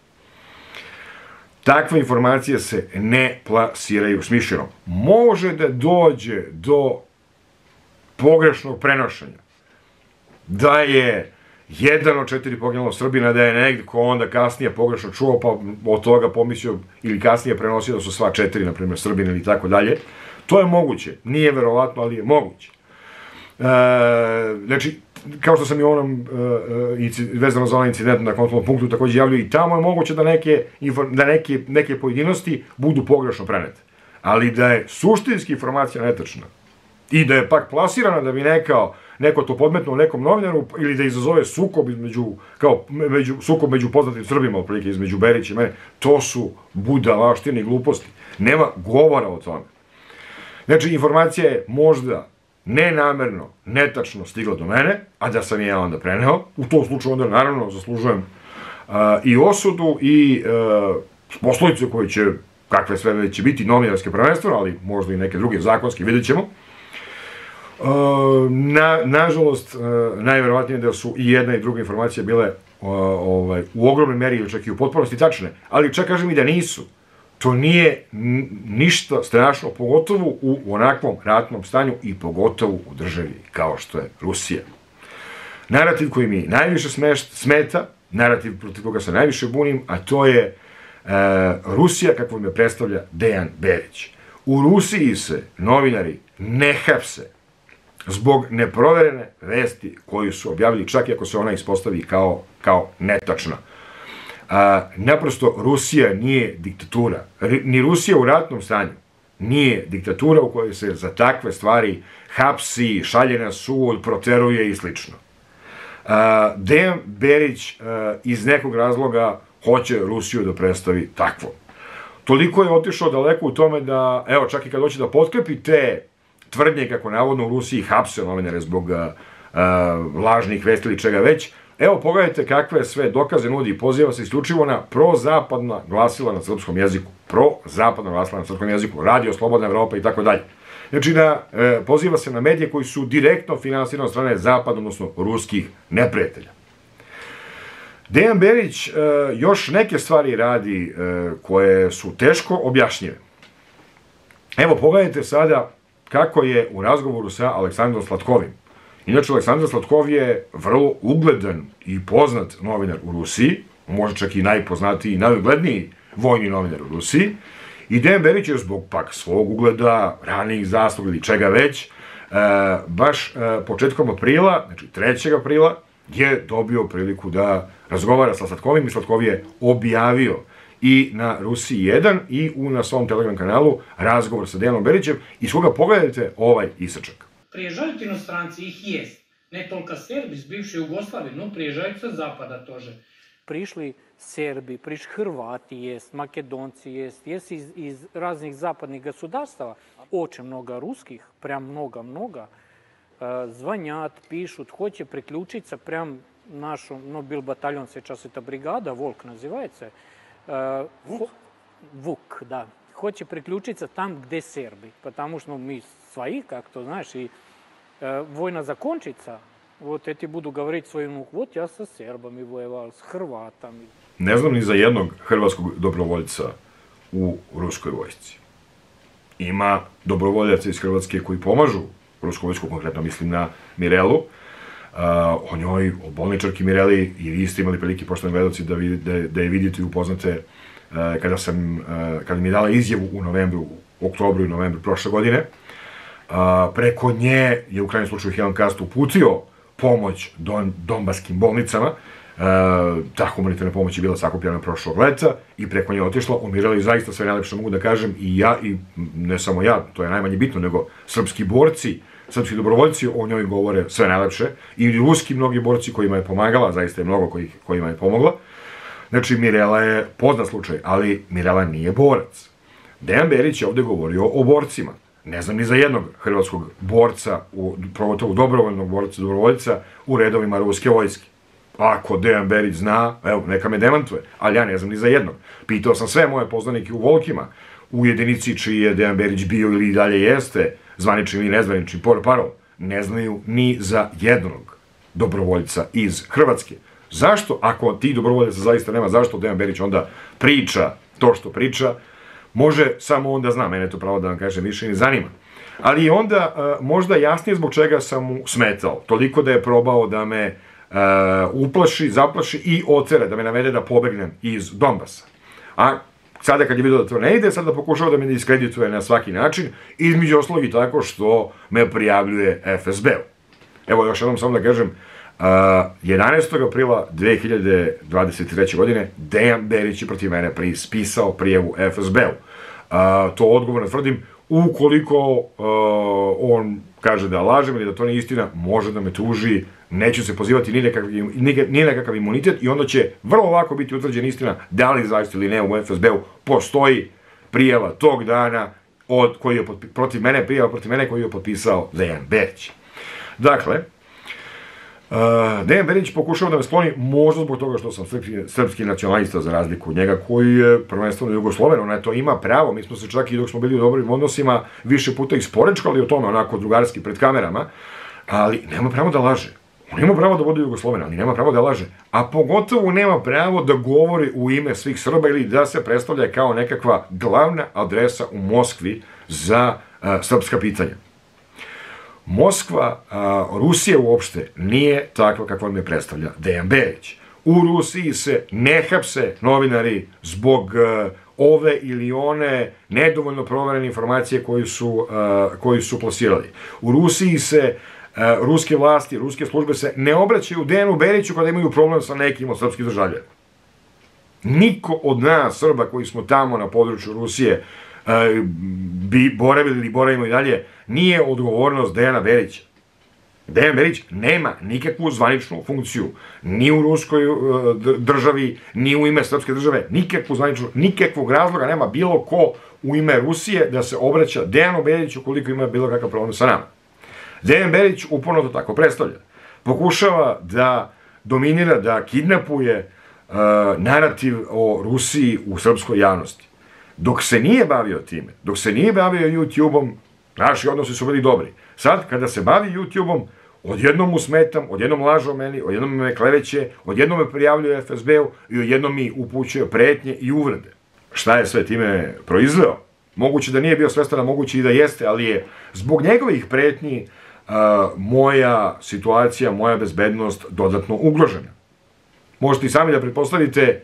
takve informacije se ne plasiraju smišljeno. Može da dođe do pogrešnog prenošenja. Da je jedan od četiri poginulog Srbina, da je negdje ko onda kasnije pogrešno čuo, pa od toga pomislio ili kasnije prenosio da su sva četiri, na primjer, Srbina ili tako dalje. To je moguće. Nije verovatno, ali je moguće. E, znači, kao što sam i onom vezano za onaj incident na kontrolnom punktu takođe javljaju, i tamo je moguće da neke, da neke, neke pojedinosti budu pogrešno prenete. Ali da je suštinski informacija netačna i da je pak plasirana da bi nekao, neko to podmetnuo nekom novinaru ili da izazove sukob između, kao među, sukob među poznatim Srbima, otprilike između Berića i mene, to su budalaštine i gluposti. Nema govora o tome. Znači, informacija je možda nenamerno, netačno stigla do mene, a da sam je ja onda preneo. U tom slučaju onda naravno zaslužujem uh, i osudu i uh, poslovicu koje će, kakve sve već će biti, novinarske prvenstveno, ali možda i neke druge zakonske, vidjet ćemo. Uh, na, nažalost, uh, najverovatnije da su i jedna i druga informacija bile uh, ovaj, u ogromnoj meri ili čak i u potpunosti tačne, ali čak kažem i da nisu. To nije ništa strašno, pogotovo u onakvom ratnom stanju i pogotovo u državi kao što je Rusija. Narativ koji mi najviše smeta, narativ protiv koga se najviše bunim, a to je e, Rusija kakvu me predstavlja Dejan Berić. U Rusiji se novinari ne hapse zbog neproverene vesti koju su objavili, čak i ako se ona ispostavi kao, kao netačna. A, naprosto, Rusija nije diktatura. Ni Rusija u ratnom stanju nije diktatura u kojoj se za takve stvari hapsi, šalje na sud, proteruje i slično. Dejan Berić a, iz nekog razloga hoće Rusiju da predstavi takvo. Toliko je otišao daleko u tome da, evo, čak i kad hoće da potkrepi te tvrdnje kako navodno u Rusiji hapse novinare zbog a, a, lažnih vesti ili čega već. Evo, pogledajte kakve sve dokaze nudi i poziva se isključivo na prozapadna glasila na srpskom jeziku. Prozapadna glasila na srpskom jeziku, Radio Slobodna Evropa i tako dalje. Znači, na, e, poziva se na medije koji su direktno finansirani od strane zapada, odnosno ruskih neprijatelja. Dejan Berić e, još neke stvari radi e, koje su teško objašnjive. Evo, pogledajte sada kako je u razgovoru sa Aleksandrom Slatkovim. Inače, Aleksandar Slatkov je vrlo ugledan i poznat novinar u Rusiji, možda čak i najpoznatiji i najugledniji vojni novinar u Rusiji, i Dejan Berić je zbog pak svog ugleda, ranijih zasluga ili čega već, baš početkom aprila, znači trećeg aprila, je dobio priliku da razgovara sa Slatkovim i Slatkov je objavio i na Rusiji jedan i u, na svom Telegram kanalu razgovor sa Dejanom Berićem, iz koga pogledajte ovaj isečak. Приезжают иностранцы, их есть. Не только Серби из бывшей Югославии, но приезжают со Запада тоже. Пришли Серби, пришли Хрвати есть, Македонцы есть, есть из, из разных западных государств, очень много русских, прям много-много, э, звонят, пишут, хотят приключиться, прям нашу, ну, был батальон, сейчас это бригада, Волк называется. Э, Вук? Вук, да. Хочет приключиться там, где сербы, потому что ну, мы свои, как-то, знаешь, и э, война закончится, вот эти буду говорить своему, вот я со сербами воевал, с хорватами. ne znam ni za jednog hrvatskog dobrovoljca u ruskoj vojsci. Ima dobrovoljaca iz Hrvatske koji pomažu rusku vojsku, konkretno mislim na Mirelu, o njoj, o bolničarki Mireli, i vi ste imali prilike, poštovani gledalci, da je vidite i upoznate kada sam, kada mi je dala izjavu u novembru, oktobru i novembru prošle godine. Preko nje je u krajnjem slučaju Helenkast uputio pomoć donbaskim bolnicama. Ta humanitarna pomoć je bila sakupljena prošlog leta i preko nje je otišla. O Mireli zaista sve najlepše mogu da kažem i ja, i ne samo ja, to je najmanje bitno, nego srpski borci, srpski dobrovoljci o njoj govore sve najlepše, i ruski mnogi borci kojima je pomagala, zaista je mnogo kojima je pomogla. Znači, Mirela je poznat slučaj, ali Mirela nije borac. Dejan Berić je ovde govorio o borcima. Ne znam ni za jednog hrvatskog borca, pogotovo dobrovoljnog borca, dobrovoljca u redovima ruske vojske. Ako Dejan Berić zna, evo, neka me demantuje, ali ja ne znam ni za jednog. Pitao sam sve moje poznanike u Volkima, u jedinici čiji je Dejan Berić bio ili i dalje jeste, zvanični ili nezvanični portparol, ne znaju ni za jednog dobrovoljca iz Hrvatske. Zašto, ako ti dobrovoljaca zaista nema, zašto Dejan Berić onda priča to što priča? Može samo on da zna, mene to pravo da vam kažem više ne zanima. Ali onda možda jasnije zbog čega sam mu smetao. Toliko da je probao da me uplaši, zaplaši i otera, da me navede da pobegnem iz Donbasa. A sada kad je vidio da to ne ide, sada pokušava da me diskredituje na svaki način, između ostalog i tako što me prijavljuje F S B-u. Evo još jednom samo da kažem, jedanaestog aprila dve hiljade dvadeset treće. godine Dejan Berić je protiv mene pisao prijavu F S B-u. To odgovorno tvrdim, ukoliko on kaže da lažem ili da to nije istina, može da me tuži, neću se pozivati ni nekakav imunitet i onda će vrlo lako biti utvrđena istina da li zaista ili ne u F S B-u postoji prijava tog dana protiv mene, prijava protiv mene koju je potpisao Dejan Berić. Dakle, Dejan Berić pokušava da me skloni možda zbog toga što sam srpski nacionalista za razliku od njega, koji je prvenstveno Jugosloven, ona to ima pravo, mi smo se čak i dok smo bili u dobrim odnosima više puta isporečkali o tome, onako drugarski pred kamerama, ali nema pravo da laže. On ima pravo da bude Jugosloven, ali nema pravo da laže, a pogotovo nema pravo da govori u ime svih Srba ili da se predstavlja kao nekakva glavna adresa u Moskvi za srpska pitanja. Moskva, Rusija uopšte nije takva kakva me predstavlja Dejan Berić. U Rusiji se ne hapse novinari zbog ove ili one nedovoljno proverene informacije koju su plasirali. U Rusiji se ruske vlasti, ruske službe se ne obraćaju Dejanu Beriću kada imaju problem sa nekim od srpskih državljana. Niko od nas, Srba koji smo tamo na području Rusije boravili ili boravimo i dalje, nije odgovornost Dejana Berića. Dejan Berić nema nikakvu zvaničnu funkciju, ni u ruskoj državi, ni u ime srpske države, nikakvu zvaničnu, nikakvog razloga nema bilo ko u ime Rusije da se obraća Dejanu Beriću koliko ima bilo kakav problem sa nama. Dejan Berić uporno to tako predstavlja. Pokušava da dominira, da kidnapuje narativ o Rusiji u srpskoj javnosti. Dok se nije bavio time, dok se nije bavio YouTube-om, naši odnosi su bili dobri. Sad, kada se bavi YouTube-om, odjednom mu smetam, odjednom laže o meni, odjednom me kleveće, odjednom me prijavljuje F S B-u i odjednom mi upućuje pretnje i uvrede. Šta je sve time proizveo? Moguće da nije bio svestan, a moguće i da jeste, ali je zbog njegovih pretnji moja situacija, moja bezbednost dodatno ugrožena. Možete i sami da pretpostavite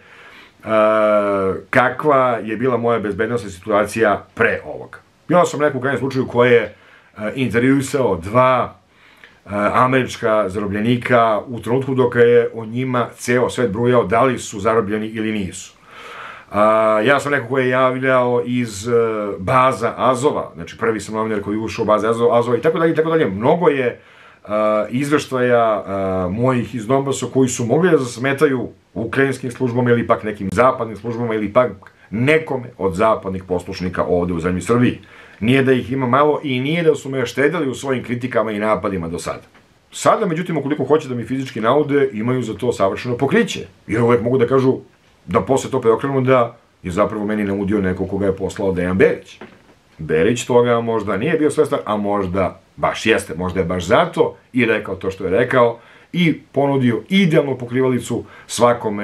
kakva je bila moja bezbednostna situacija pre ovoga. Ja sam neko u krajnjem slučaju koji je intervjuisao dva američka zarobljenika u trenutku dok je o njima ceo svet brujao da li su zarobljeni ili nisu. Ja sam neko koji je javljao iz baza Azova, znači prvi sam novinar koji je ušao u baze Azova i tako dalje i tako dalje. Mnogo je izveštaja mojih iz Donbasa koji su mogli da zasmetaju ukrajinskim službama ili pak nekim zapadnim službama ili pak nekome od zapadnih poslušnika ovde u zemlji Srbiji. Nije da ih ima malo i nije da su me štedili u svojim kritikama i napadima do sada. Sada, međutim, ukoliko hoće da mi fizički naude, imaju za to savršeno pokriće. Jer uvek mogu da kažu da posle to preokrenu da je zapravo meni naudio neko koga je poslao Dejan Berić. Berić toga možda nije bio svestan, a možda baš jeste. Možda je baš zato i rekao to što je rekao i ponudio idealnu pokrivalicu svakome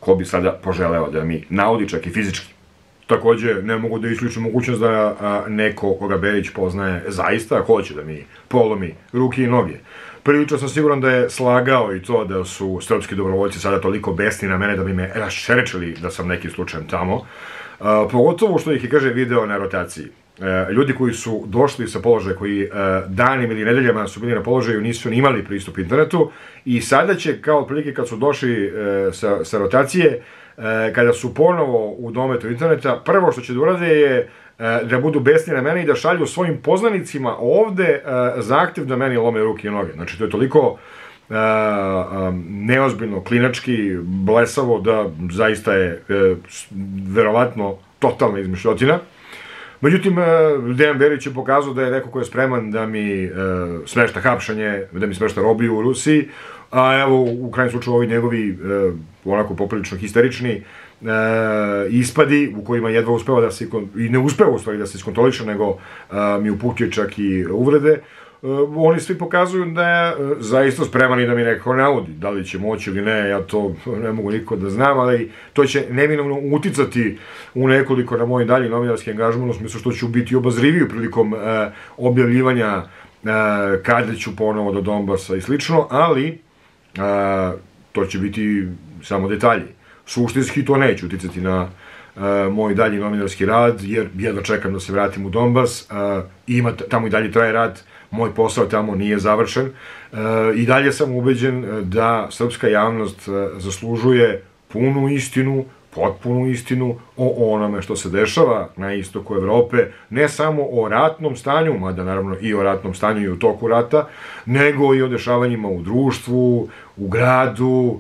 ko bi sada poželeo da mi naudi čak i fizički. Takođe, ne mogu da isključim mogućnost da neko koga Berić poznaje zaista hoće da mi polomi ruke i noge. Prilično sam siguran da je slagao i to da su srpski dobrovoljci sada toliko besni na mene da bi me raščerečili da sam nekim slučajem tamo. Pogotovo što ih je, kaže, video na rotaciji. Ljudi koji su došli sa položaja, koji danima ili nedeljama su bili na položaju, nisu ni imali pristup internetu i sada će, kao otprilike kad su došli sa, sa rotacije, kada su ponovo u dometu interneta, prvo što će da urade je da budu besni na mene i da šalju svojim poznanicima ovde zahtev da meni lome ruke i noge. Znači, to je toliko neozbiljno, klinački, blesavo, da zaista je verovatno totalna izmišljotina. Međutim, Dejan Berić je pokazao da je neko ko je spreman da mi smešta hapšanje, da mi smešta robiju u Rusiji, a evo, u krajnjem slučaju, ovi njegovi onako poprilično histerični ispadi u kojima jedva uspeva da se, i ne uspeva u stvari da se iskontroliše, nego mi uputio čak i uvrede, oni svi pokazuju da je zaista spreman i da mi nekako naudi. Da li će moći ili ne, ja to ne mogu niko da znam, ali to će neminovno uticati u nekoliko na moj dalji novinarski angažman, u smislu što ću biti obazriviji prilikom objavljivanja kada ću ponovo do Donbasa i slično, ali to će biti samo detalji. Suštinski to neće uticati na moj dalji novinarski rad, jer jedva čekam da se vratim u Donbas, tamo i dalje traje rad, moj posao tamo nije završen i dalje sam ubeđen da srpska javnost zaslužuje punu istinu, potpunu istinu o onome što se dešava na istoku Evrope, ne samo o ratnom stanju, mada naravno i o ratnom stanju i u toku rata, nego i o dešavanjima u društvu, u gradu,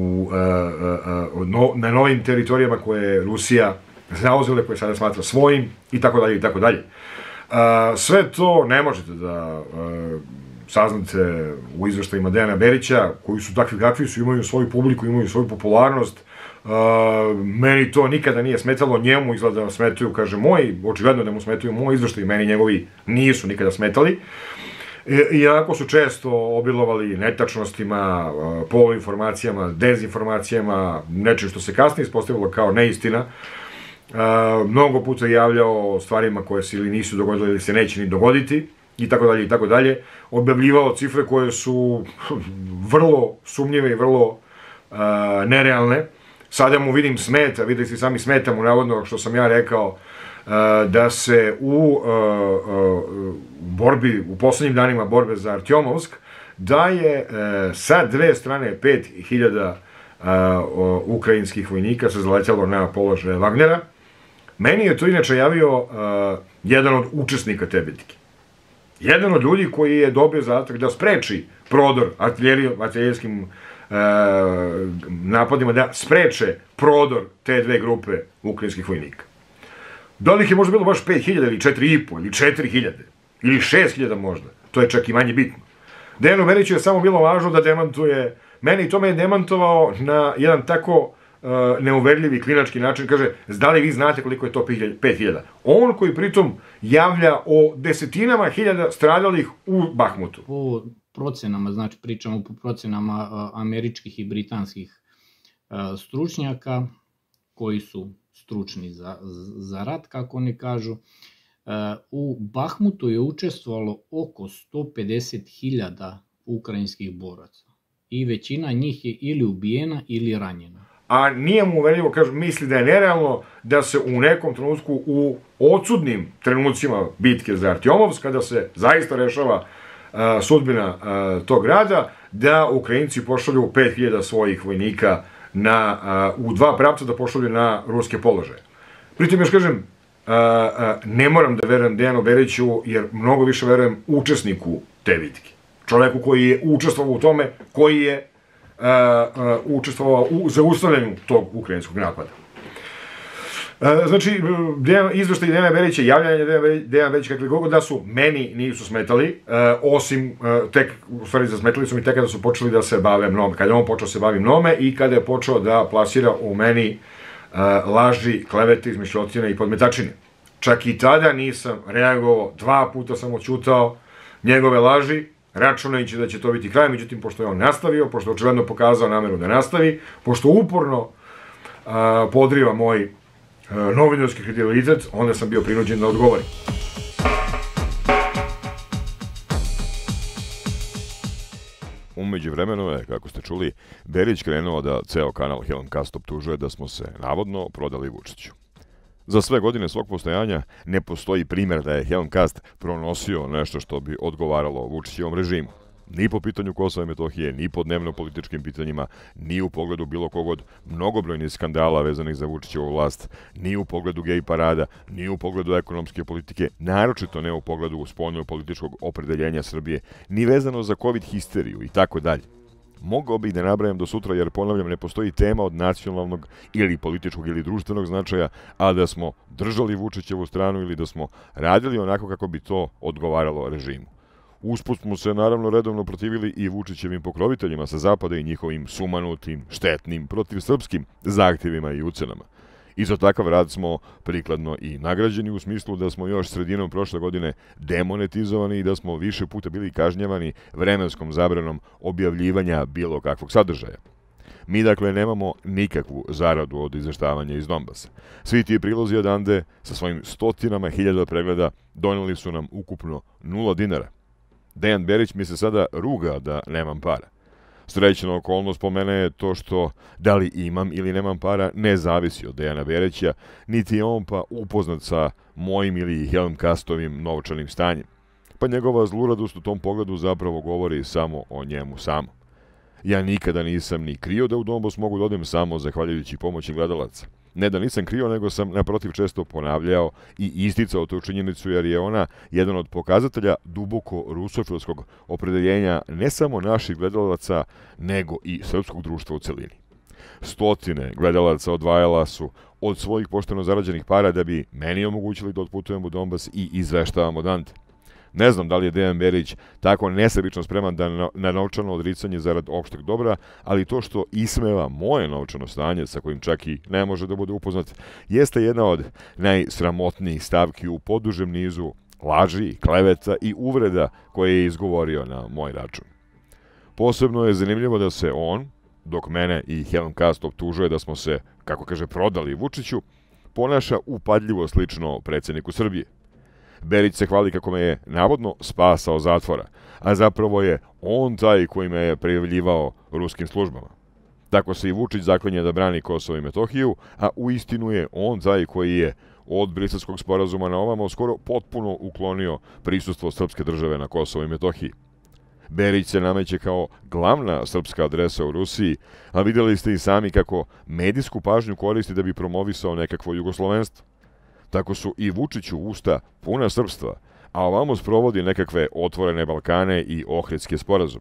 na novim teritorijama koje je Rusija zauzela, koje sada smatra svojim, i tako dalje, i tako dalje. Sve to ne možete da saznate u izveštajima Dejana Berića, koji su takvi kakvi su, imaju svoju publiku, imaju svoju popularnost. Meni to nikada nije smetalo, njemu izgleda da smetaju, kaže moji, očigledno da mu smetaju moji izveštaji, meni njegovi nisu nikada smetali. Iako su često obilovali netačnostima, poluinformacijama, dezinformacijama, nečim što se kasnije ispostavilo kao neistina, mnogo puta je javljao o stvarima koje se ili nisu dogodile ili se neće ni dogoditi, i tako dalje, i tako dalje. Objavljivao cifre koje su vrlo sumnjive i vrlo nerealne. Sada mu vidim smeta, vidite si sami smeta mu navodno što sam ja rekao da se u borbi, u poslednjim danima borbe za Artjomovsk, da je sa dve strane pet hiljada ukrajinskih vojnika se zaletjalo na položaje Wagnera. Meni je to inače javio jedan od učesnika te bitke. Jedan od ljudi koji je dobio zadatak da spreči prodor artiljerijskim napadima, da spreče prodor te dve grupe ukrajinskih vojnika. Da li ih je možda bilo baš pet hiljada ili četiri i po ili četiri hiljade ili šest hiljada možda, to je čak i manje bitno. Dejanu Beriću je samo bilo važno da demantuje, meni i to me je demantovao na jedan tako neuverljivi klinački način, kaže, da li vi znate koliko je to pet hiljada? On koji pritom javlja o desetinama hiljada stradalih u Bahmutu. Po procenama, znači pričamo po procenama američkih i britanskih stručnjaka, koji su stručni za, za rat, kako oni kažu, u Bahmutu je učestvovalo oko sto pedeset hiljada ukrajinskih boraca i većina njih je ili ubijena ili ranjena. A nije mu uverljivo, kaže, misli da je nerealno da se u nekom trenutku, u odsudnim trenucima bitke za Artjomovsk, kada se zaista rešava sudbina tog grada, da Ukrajinci pošalju pet hiljada svojih vojnika u dva pravca da pošalju na ruske položaje. Pritom još kažem, ne moram da verujem Dejanu Beriću, jer mnogo više verujem učesniku te bitke. Čoveku koji je učestvovao u tome, koji je učestvovao u zaustavljanju tog ukrajinskog napada. Znači, izveštaj Dejana Berića, javljanje Dejana Berića, kakve god da su, meni nisu smetali, osim, tek, u stvari zasmetali su mi tek kada su počeli da se bave mnome, kada je on počeo se bavi mnome i kada je počeo da plasira u meni laži, klevete, izmišljotine i podmetačine. Čak i tada nisam reagovao, dva puta sam oćutao njegove laži, računajući da će to biti kraj, međutim, pošto je on nastavio, pošto je očigledno pokazao nameru da nastavi, pošto uporno podriva moj novinarski kredibilitet, onda sam bio prinuđen da odgovorim. Umeđu vremenu je, kako ste čuli, Berić krenuo da ceo kanal Helencast optužuje da smo se navodno prodali Vučiću. Za sve godine svog postojanja ne postoji primjer da je Helencast pronosio nešto što bi odgovaralo Vučićevom režimu. Ni po pitanju Kosova i Metohije, ni po dnevno-političkim pitanjima, ni u pogledu bilo kog od mnogobrojnih skandala vezanih za Vučićevu vlast, ni u pogledu gej parada, ni u pogledu ekonomske politike, naročito ne u pogledu spoljno-političkog opredeljenja Srbije, ni vezano za covid histeriju i tako dalje. Mogao bih da nabrajam do sutra jer, ponavljam, ne postoji tema od nacionalnog ili političkog ili društvenog značaja, a da smo držali Vučićevu stranu ili da smo radili onako kako bi to odgovaralo režimu. Usput smo se naravno redovno protivili i Vučićevim pokroviteljima sa zapada i njihovim sumanutim, štetnim, protivsrpskim zahtjevima i ucenama. I za takav rad smo prikladno i nagrađeni u smislu da smo još sredinom prošle godine demonetizovani i da smo više puta bili kažnjavani vremenskom zabranom objavljivanja bilo kakvog sadržaja. Mi dakle nemamo nikakvu zaradu od izveštavanja iz Donbasa. Svi ti prilozi odande sa svojim stotinama hiljada pregleda doneli su nam ukupno nula dinara. Dejan Berić mi se sada ruga da nemam para. Srećna okolnost po mene je to što da li imam ili nemam para ne zavisi od Dejana Berića, niti je on pa upoznat sa mojim ili Helencastovim novčanim stanjem. Pa njegova zluradost u tom pogledu zapravo govori samo o njemu samom. Ja nikada nisam ni krio da u Donbas mogu da odem samo zahvaljujući pomoći gledalaca. Ne da nisam krio, nego sam naprotiv često ponavljao i isticao tu činjenicu jer je ona jedan od pokazatelja duboko rusofilskog opredeljenja ne samo naših gledalaca, nego i srpskog društva u celini. Stotine gledalaca odvajala su od svojih pošteno zarađenih para da bi meni omogućili da otputujem u Donbas i izveštavam odande. Ne znam da li je Dejan Berić tako nesebično spreman da na novčano odricanje zarad opšteg dobra, ali to što ismeva moje novčano stanje, sa kojim čak i ne može da bude upoznat, jeste jedna od najsramotnijih stavki u podužem nizu laži, kleveta i uvreda koje je izgovorio na moj račun. Posebno je zanimljivo da se on, dok mene i Helencast optužuje da smo se, kako kaže, prodali Vučiću, ponaša upadljivo slično predsjedniku Srbije. Berić se hvali kako me je navodno spasao zatvora, a zapravo je on taj koji me je prijavljivao ruskim službama. Tako se i Vučić zaklinje da brani Kosovo i Metohiju, a uistinu je on taj koji je od Briselskog sporazuma na ovamo skoro potpuno uklonio prisustvo srpske države na Kosovo i Metohiji. Berić se nameće kao glavna srpska adresa u Rusiji, a vidjeli ste i sami kako medijsku pažnju koristi da bi promovisao nekakvo jugoslovenstvo. Tako su i Vučiću usta puna srpstva, a ovamo sprovodi nekakve otvorene Balkane i ohridske sporazume.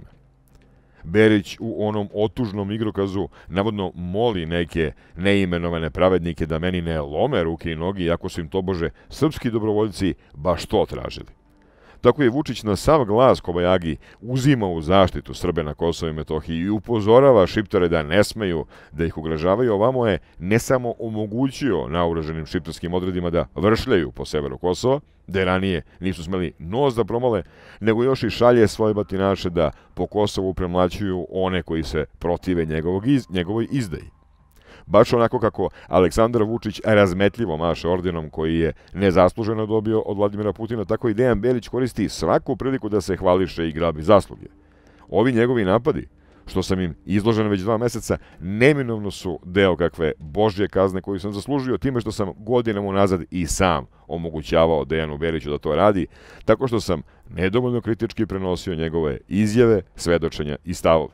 Berić u onom otužnom igrokazu navodno moli neke neimenovane pravednike da meni ne lome ruke i nogi, iako su im tobože srpski dobrovoljci baš to tražili. Tako je Vučić na sav glas kobajagi uzima u zaštitu Srbe na Kosovo i Metohiji i upozorava Šiptare da ne smeju da ih ugrožavaju. Ovamo je ne samo omogućio naoružanim šiptarskim odredima da vršljaju po severu Kosova, da ranije nisu smeli nos da promole, nego još i šalje svoje batinaše da po Kosovu premlaćuju one koji se protive njegovog iz, njegovoj izdaji. Baš onako kako Aleksandar Vučić razmetljivo maše ordenom koji je nezasluženo dobio od Vladimira Putina, tako i Dejan Berić koristi svaku priliku da se hvališe i grabi zasluge. Ovi njegovi napadi, što sam im izložen već dva meseca, neminovno su deo kakve božje kazne koju sam zaslužio time što sam godinama unazad i sam omogućavao Dejanu Beriću da to radi, tako što sam nedovoljno kritički prenosio njegove izjave, svedočenja i stavove.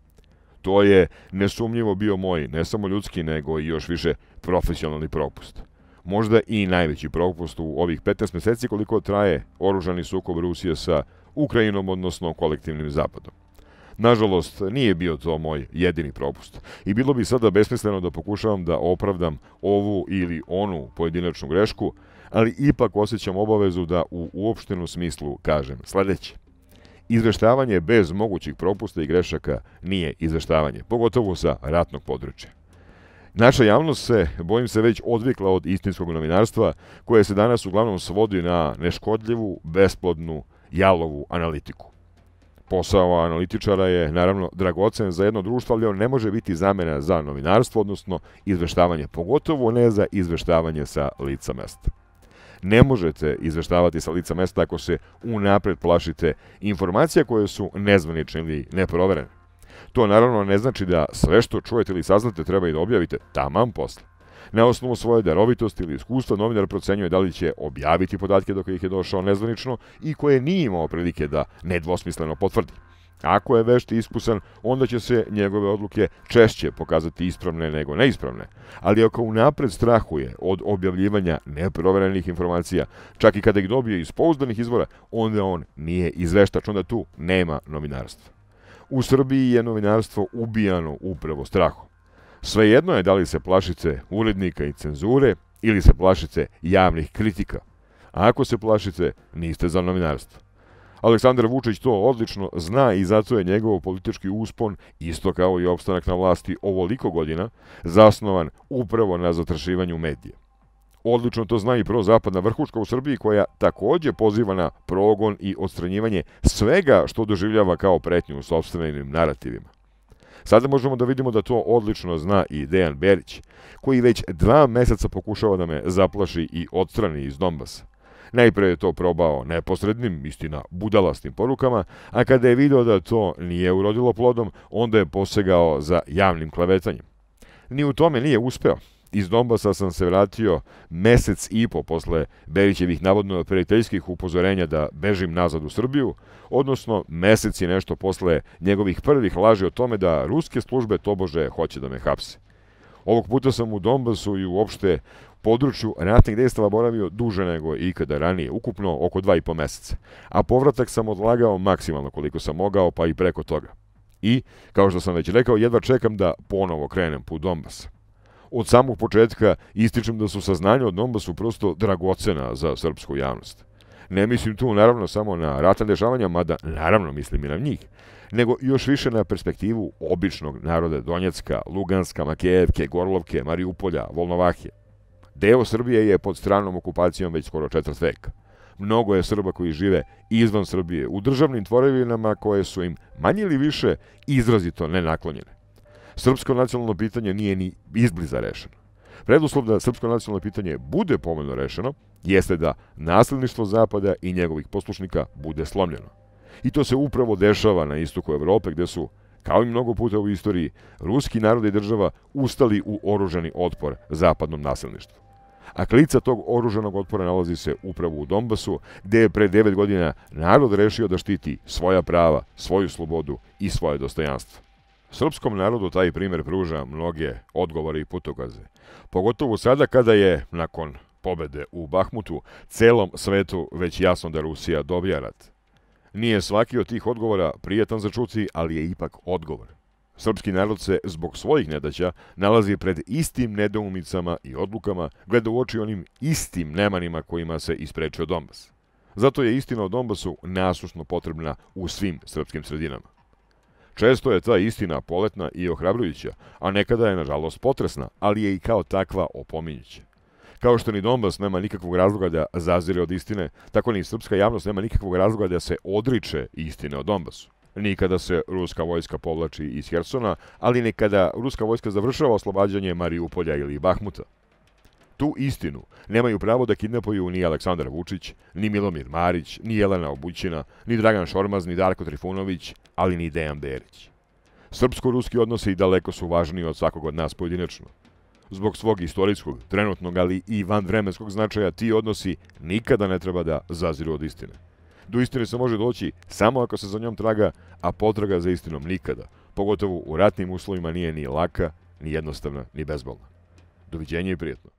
To je nesumnjivo bio moj, ne samo ljudski, nego i još više profesionalni propust. Možda i najveći propust u ovih petnaest meseci koliko traje oružani sukob Rusije sa Ukrajinom, odnosno kolektivnim zapadom. Nažalost, nije bio to moj jedini propust. I bilo bi sada besmisleno da pokušavam da opravdam ovu ili onu pojedinačnu grešku, ali ipak osjećam obavezu da u uopštenom smislu kažem sledeće. Izveštavanje bez mogućih propusta i grešaka nije izveštavanje, pogotovo sa ratnog područja. Naša javnost se, bojim se, već odvikla od istinskog novinarstva, koje se danas uglavnom svodi na neškodljivu, besplodnu, jalovu analitiku. Posao analitičara je, naravno, dragocen za jedno društvo, ali on ne može biti zamena za novinarstvo, odnosno izveštavanje, pogotovo ne za izveštavanje sa lica mesta. Ne možete izveštavati sa lica mesta ako se unapred plašite informacija koje su nezvanične ili neproverene. To naravno ne znači da sve što čujete ili saznate treba i da objavite taman posle. Na osnovu svoje darovitosti ili iskustva novinar procenjuje da li će objaviti podatke do kojih je došao nezvanično i koje nije imao prilike da nedvosmisleno potvrdi. Ako je vešt i iskusan, onda će se njegove odluke češće pokazati ispravne nego neispravne. Ali ako unapred strahuje od objavljivanja neproverenih informacija, čak i kada ih dobije iz pouzdanih izvora, onda on nije izveštač, onda tu nema novinarstva. U Srbiji je novinarstvo ubijano upravo strahom. Svejedno je da li se plašite urednika i cenzure ili se plašite javnih kritika. A ako se plašite, niste za novinarstvo. Aleksandar Vučić to odlično zna i zato je njegov politički uspon, isto kao i opstanak na vlasti ovoliko godina, zasnovan upravo na zatrašivanju medija. Odlično to zna i prozapadna vrhuška u Srbiji koja takođe poziva na progon i odstranjivanje svega što doživljava kao pretnju u sopstvenim narativima. Sada možemo da vidimo da to odlično zna i Dejan Berić, koji već dva meseca pokušava da me zaplaši i odstrani iz Donbasa. Najpre je to probao neposrednim, istina budalastim porukama, a kada je video da to nije urodilo plodom, onda je posegao za javnim klevetanjem. Ni u tome nije uspeo. Iz Donbasa sam se vratio mesec i po posle Berićevih navodno prijateljskih upozorenja da bežim nazad u Srbiju, odnosno mesec i nešto posle njegovih prvih laži o tome da ruske službe tobože hoće da me hapse. Ovog puta sam u Donbasu i uopšte području ratnih dejstava boravio duže nego ikada ranije, ukupno oko dva i po meseca, a povratak sam odlagao maksimalno koliko sam mogao, pa i preko toga. I, kao što sam već rekao, jedva čekam da ponovo krenem put Donbasa. Od samog početka ističem da su saznanja o Donbasu prosto dragocena za srpsku javnost. Ne mislim tu naravno samo na ratna dešavanja, mada naravno mislim i na njih, nego još više na perspektivu običnog naroda Donjecka, Luganska, Makejevke, Gorlovke, Mariupolja, Volnovahije. Deo Srbije je pod stranom okupacijom već skoro četvrt veka. Mnogo je Srba koji žive izvan Srbije, u državnim tvorevinama koje su im manje ili više izrazito nenaklonjene. Srpsko nacionalno pitanje nije ni izbliza rešeno. Preduslov da srpsko nacionalno pitanje bude povoljno rešeno jeste da nasledništvo Zapada i njegovih poslušnika bude slomljeno. I to se upravo dešava na istoku Evrope gde su, kao i mnogo puta u istoriji, ruski narod i država ustali u oružani otpor zapadnom nasilništvu. A klica tog oružanog otpora nalazi se upravo u Donbasu, gde je pre devet godina narod rešio da štiti svoja prava, svoju slobodu i svoje dostojanstvo. Srpskom narodu taj primer pruža mnoge odgovore i putokaze. Pogotovo sada kada je, nakon pobede u Bahmutu, celom svetu već jasno da Rusija dobija rat. Nije svaki od tih odgovora prijetan za čuti, ali je ipak odgovor. Srpski narod se, zbog svojih nedaća, nalazi pred istim nedoumicama i odlukama, gleda u oči onim istim nemanima kojima se isprečio Donbas. Zato je istina o Donbasu nasušno potrebna u svim srpskim sredinama. Često je ta istina poletna i ohrabrujuća, a nekada je, nažalost, potresna, ali je i kao takva opominjuća. Kao što ni Donbas nema nikakvog razloga da zazire od istine, tako ni srpska javnost nema nikakvog razloga da se odriče istine o Donbasu. Ni kada se ruska vojska povlači iz Hersona, ali ni kada ruska vojska završava oslobađanje Mariupolja ili Bahmuta. Tu istinu nemaju pravo da kidnapuju ni Aleksandar Vučić, ni Milomir Marić, ni Jelena Obućina, ni Dragan Šormaz, ni Darko Trifunović, ali ni Dejan Berić. Srpsko-ruski odnosi daleko su važniji od svakog od nas pojedinačno. Zbog svog istorijskog, trenutnog, ali i vanvremenskog značaja ti odnosi nikada ne treba da zaziru od istine. Do istine se može doći samo ako se za njom traga, a potraga za istinom nikada, pogotovo u ratnim uslovima nije ni laka, ni jednostavna, ni bezbolna. Doviđenja i prijetno.